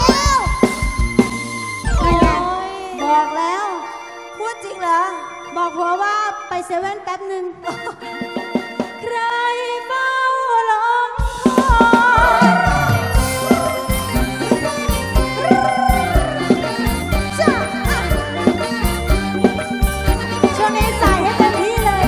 บอกแล้วพูดจริงเหรอบอกผัวว่าไปเซเว่นแป๊บหนึ่งใครเฝ้าลงคอยช่วงนี้ใส่ให้เต็มที่เลย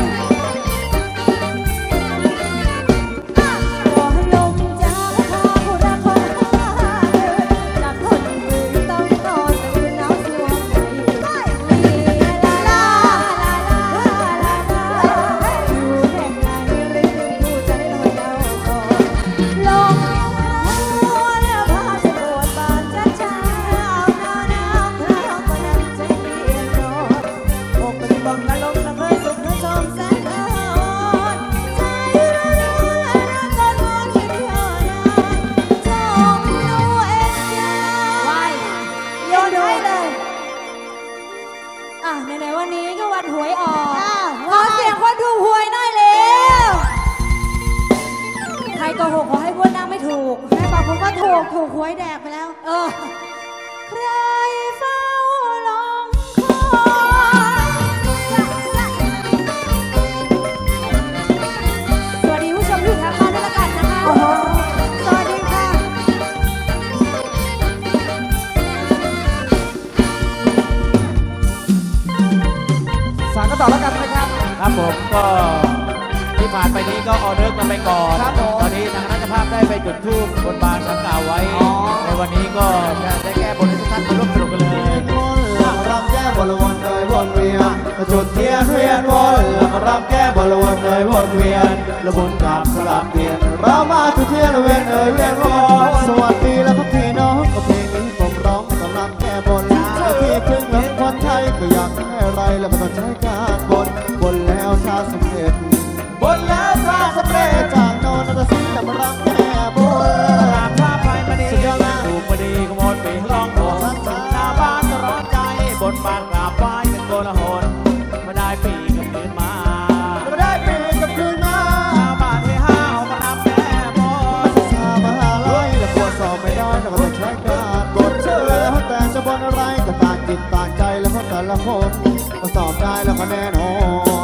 บอกลงจ้าพาผู้รักของข้าจากคนอื่นต้องนอนตื่นหนาวสวงใจลาลาลาลาลาลาอยู่แห่งไหนหรือผู้ใจลอยเอาก่อนลงหัวแล้วพาจะปวดบานช้าช้าเอาหน้าน้ำพราวก็ยังใจเย็นรออกไปบังอารมณ์ละเมอสุขชมแสนอ่อนใจร้อนร้อนร้อนร้อนคิดเดียวได้จงดูเอ็นใจไว้โยนให้เลยอ่ะไหนๆวันนี้ก็วันหวยออกขอเสียงคนถูกหวยหน่อยเร็วใครโกหกขอให้พวกนั่งไม่ถูกแม่บอกผมก็ถูกถูกหวยแดกไปแล้วเออใครเฝ้าลงคอยสวัสดีผู้ชมที่ทางบ้านด้วยละกันนะคะสวัสดีค่ะสารกันต่อแล้วกันนะครับครับผมก็ที่ผ่านไปนี้ก็ออเดอร์กันไปก่อนครับผมตอนนี้ทางคณะเจ้าภาพได้ไปจุดธูปบนบานสังกล่าวไว้อ๋อในวันนี้ก็จะได้แก้บนให้ทุกท่านมาร่วมสนุกกันเลยรำแก้บนวนเลยวนเวียนจุดเทียนเวียนวนแล้วมารำแก้บนวนเลยวนเวียนแล้วบุญกับสลับเปลี่ยนเรามาจุดเทียนเวียนเอ่ยเวียนวนสวัสดีแล้วครับพี่น้องก็เพลงนี้ผมร้องสำหรับแก้บนและที่ครึ่งหลังคนไทยก็อยากให้อะไรแล้วก็ต้องใช้การบนบนแล้วถ้าสำเร็จบนแล้วถ้าสำเร็จจากโน่นจะสิ้นแต่มารำแก้บนตามภาพไฟมาดีถูกมาดีขโมยไปร้องโหดหน้าบ้านจะร้อนใจบนบานกราบไหว้กันโกลาหลมาได้ปีกับคืนมามาได้ปีกับคืนมาชาวบ้านที่ห้าวมารับแก้บนชามหาลัยและปวดสอบไม่ได้แล้วก็ต้องใช้การบนเชื่อแล้วแต่จะบนอะไรก็ต่างจิตต่างใจแล้วเพราะแต่ละคนก็สอบได้แล้วก็แน่นอน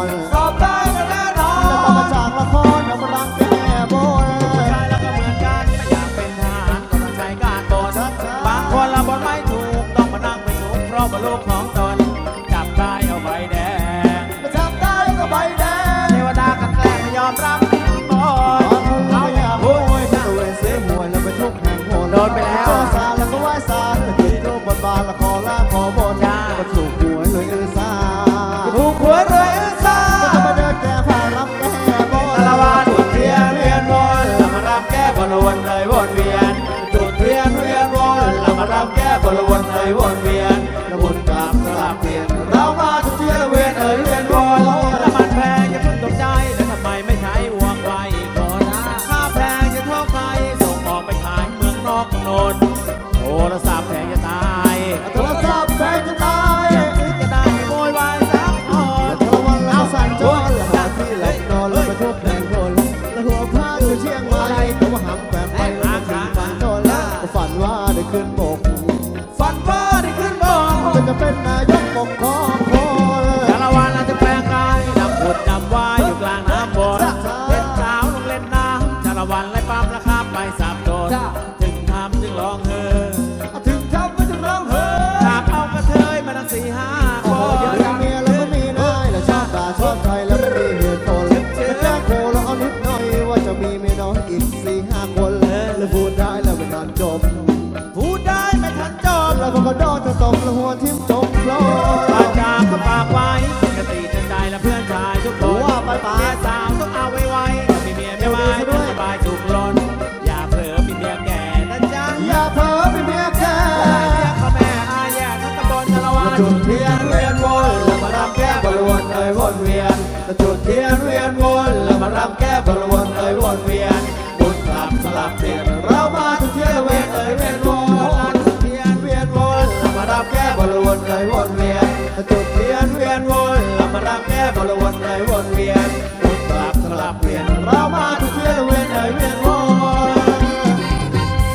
สอบได้ก็แน่นอนแล้วต้องมาจากละครนำรังแก้บนผู้ชายแล้วก็เหมือนกันไม่อยากเป็นทหารก็ต้องใช้การบนบางคนละบนไม่ถูกต้องมานั่งไม่ถูกเพราะว่าลูกของตนจับได้เอาใบแดงมาจับได้ก็ใบแดงเทวดากันแกล้งไม่ยอมรับหมดเอาอย่าโวยถ้าตัวเองเสียหวยแล้วไปทุกแห่งหนโดนไปแล้วเจอสารแล้วก็ไหว้สารแล้วติดรูปบนบานละครล่างขอบนแล้วก็ถูกหวยเลยเออสาถูกหัวเลยซาก็จะมาเดินแก้ผ้ารับแก้บนคารวะจุดเทียนเวียนวนเรามารับแก้บนวนเลยวนเวียนจุดเทียนเวียนวนเรามารับแก้บนวนเลยวนเวียนแล้ววนกลับสลับเปลี่ยนเรามาจุดเทียนเวียนเอ่ยเวียนวนน้ำมันแพงอย่าเพิ่งตกใจแล้วทำไมไม่ใช้ห่วงไว้ก่อนค่าแพงจะเท่าใครส่งออกไปขายเมืองนอกโนนโทรศัพท์แพงจะตายโทรศัพท์แพงจะตายซื้อจะได้ไม่โวยวายสักอ่อนแล้วทรวันแล้วสั่งโจรแล้วหาที่หลับนอนแล้วไปทุกแห่งหนแล้วหัวผ้าอยู่เชียงใหม่แต่ว่าหางแฝงไปแล้วถึงฝันโจรแล้วก็ฝันว่าได้ขึ้นบกฝันว่าได้ขึ้นบกก็จะเป็นนายกปกครองคนชาละวันอาจจะแปลงกายนำผุดนำว่ายอยู่กลางน้ำบนเล่นสาวลงเล่นน้ำชาละวันไล่ปั๊มราคาไปสับโดนถึงทำจึงร้องเฮอถึงทำก็ถึงร้องเฮ้ยถามเอากระเทยมาตั้งสี่ห้าคเดี๋ยวน มีเมียแล้วก็มีนายแล้วชอบด่าชอบใครแล้วไม่มีเหตุผลจะแจ้งโคแล้วเอานิดหน่อยว่าจะมีเมียน้อยอีกสี่ห้าคนแล้วพูดได้แล้วไม่ทันจบพูดได้ไม่ทันจบแล้วก็โดนจะตกแล้วหัวทิ่มจมโลปากจากก็ฝากไว้ปกติจะใจและเพื่อนชายทุกคนว่าไปไปเมียสาวต้องเอาไว้ไว้ถ้ามีเมียไม่ไว้ต้องสบายสุขล้นอย่าเผลอมีเมียแก่นะจ๊ะอย่าเพ้อเป็นเมียแก่พ่อแม่อาแยกทั้งตำบลชาละวันจุดเทียนเวียนวนแล้วมารำแก้บนวนเอ่ยวนเวียนจุดเทียนเวียนวนแล้วมารำแก้บนวนเอ่ยวนเวียนบุญกลับสลับเปลี่ยนเรามาจุดเทียนเวียนเอ่ยเวียนวนจุดเทียนเวียนวนแล้วมารำแก้บนวนเอ่ยวนเวียนจุดเทียนเวียนวนแล้วมารำแก้บนวนเอ่ยวนเวียนบุญกลับสลับเปลี่ยนเรามาจุดเทียนเวียนเอ่ยเวียนวน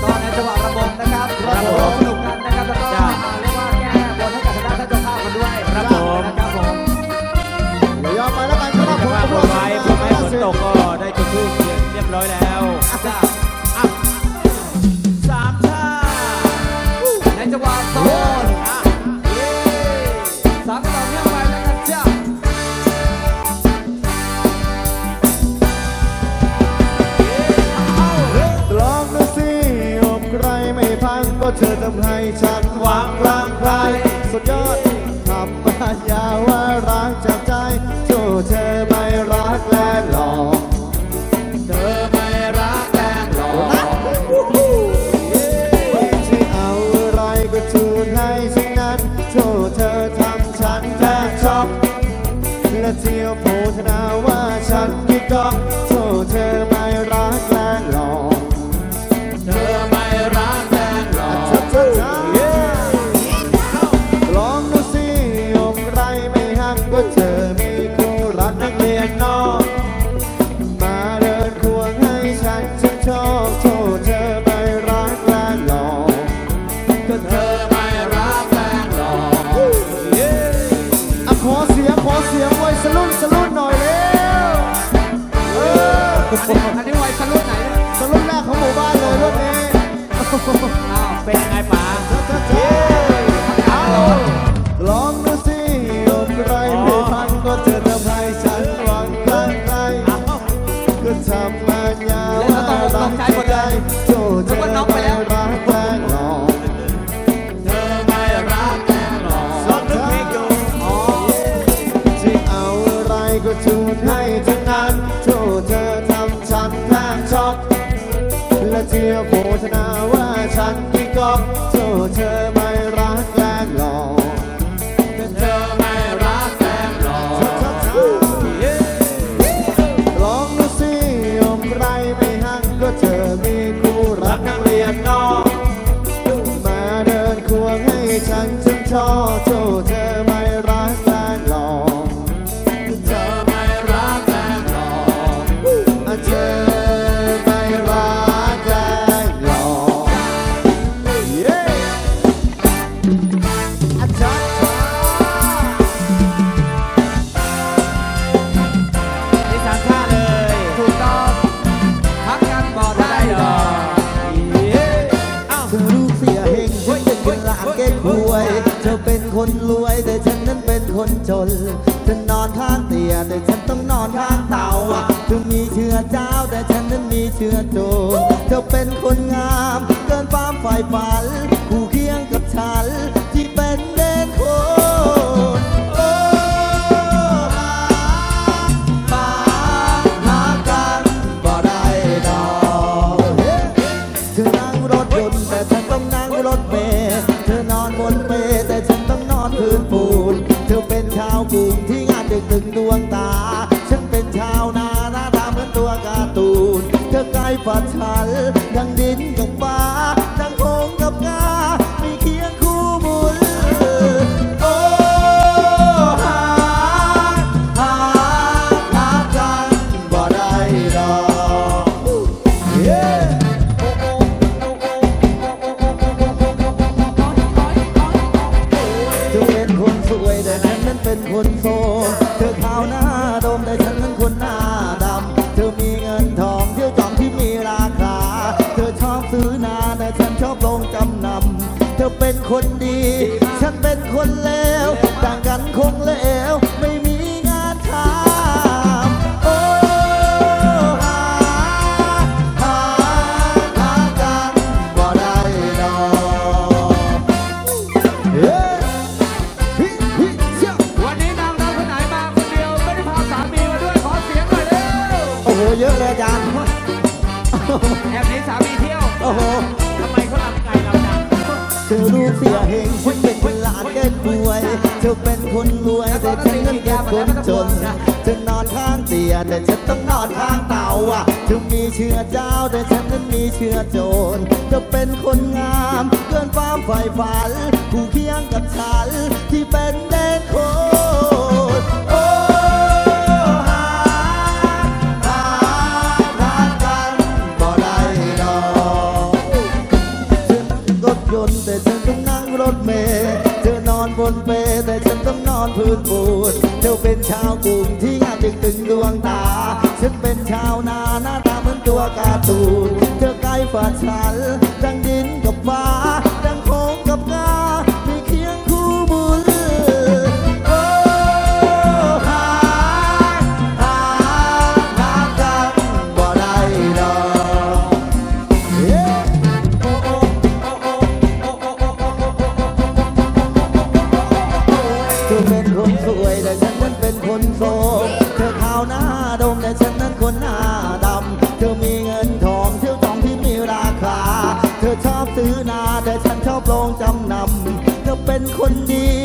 ก็เธอทำให้ฉันหวังร่างใครสุดยอดทำปัญญาว่ารักจากใจโทษเธอไม่รักและหลอกเธอไม่รักและหลอกที่เอาอะไรก็ทูลให้ฉันนั้นโทษเธอทำฉันแทบช็อกและเที่ยวโพธนาว่าฉันคิดกองโทษเธอไม่รักและหลอกเธอไม่รักและหลอกลองดูสิอมไรไม่หักก็เธอมีคู่รักนักเรียนนอกมาเดินควงให้ฉันฉันชอบโทษเธอไม่รักและหลอกก็เธอไม่รักและหลอกอ่ะขอเสียงขอเสียงไว้สลุ่นสลุ่นหน่อยเร็วเอออันนี้ไว้สลุ่นไหนสลุ่นแรกของหมู่บ้านเลยรุ่นนี้อ้าวเป็นยังไงป๋าลองดูสิอมไรไม่พันก็เธอทำให้ฉันหวังครั้งใดก็ทำมาญาว่ารักใจโจเธอไม่รักแกล้งหลอกเธอไม่รักแกล้งหลอกสองนึกเพลงอยู่ที่เอาอะไรก็จูนให้ทั้งนั้นโจเธอทำฉันแทบช็อกและเที่ยวโฆษณาว่าฉันขี้ก๊อกโจเธอไม่รักแกล้งหลอกเธอไม่รักแกล้งหลอกลองดูสิอมไรไม่หักก็เธอมีคู่รักนักเรียนนอกมาเดินควงให้ฉันฉันชอบโจเธอไม่รักแกล้งหลอกเธอไม่รักแกล้งหลอกเธอไม่รักแกล้งหลอกเย้อาจารย์นี่สามท่าเลยถูกต้องพักกันบ่ได้หรอเธอลูกเสียเฮงฉันเป็นหลานเก๊กหวยเธอเป็นคนรวยแต่ฉันนั้นเป็นคนจนเธอนอนข้างเตียงแต่ฉันต้องนอนข้างเตาเธอมีเชื้อเจ้าแต่ฉันนั้นมีเชื้อโจรเธอเป็นคนงามเกินความฝ่ายฝันคู่เคียงกับฉันที่เป็นเด่นคนโอ้มาหากันบ่ได้ดอกเธอนั่งรถยนต์แต่ฉันต้องนั่งรถเมล์เธอนอนบนเปลแต่ฉันต้องนอนพื้นปูนเธอเป็นชาวกรุงที่งานดึกถึงดวงตาฉันเป็นชาวนาหน้าตาเหมือนตัวการ์ตูนเธอใกล้ฝันฉันดังดินกับฟ้าดังโพงกับงามีเคียงคู่บุญโอ้หาหาหากันบ่ได้ดอกเย้เธอเป็นคนสวยแต่ฉันนั้นเป็นคนโสดเธอขาวหน้าดมแต่ฉันนั้นคนหน้าดำเธอมีเงินทองเที่ยวจอมที่มีราคาเธอชอบซื้อนาแต่ฉันชอบลงจำนำเธอเป็นคนดีฉันเป็นคนเลวต่างกันคงเลวไม่มีงานทำโอ้หาหาหากันบ่ได้ดอกเฮ้ฮิฮิเชี่ยวันนี้นางรำคนไหนมาคนเดียวไม่ได้พาสามีมาด้วยขอเสียงหน่อยเร็วโอ้โหเยอะเลยอาจารย์แอบหนีสามีเที่ยวโอ้โหทำไมเขาลำไกลเราจังเธอลูกเสียเฮงฉันเป็นหลานแก่รวยเธอเป็นคนรวยแต่ฉันนั้นแก่คนจนเธอนอนข้างเตียงแต่ฉันต้องนอนข้างเตาเธอมีเชื้อเจ้าแต่ฉันนั้นมีเชื้อโจรเธอเป็นคนงามเกินความใฝ่ฝันคู่เคียงกับฉันที่เป็นเด่นคนโอ้หาหาหากันบ่ได้ดอกฉันรถยนต์แต่ฉันต้องนั่งรถเมล์เธอนอนบนเปลแต่ฉันต้องนอนพื้นปูนเธอเป็นชาวกรุงที่งานดึกถึงดวงตาฉันเป็นชาวนาหน้าตาเหมือนตัวการ์ตูนเธอใกล้ฝันฉันดังดินกับฟ้าดังโค้งกับงามีเคียงคู่บุญโอ้หาหาหากันบ่ได้ดอกเย้โอ้โอ้โอ้โอ้คนหน้าดำเธอมีเงินทองเที่ยวทองที่มีราคาเธอชอบซื้อนาแต่ฉันชอบลงจำนำเธอเป็นคนดี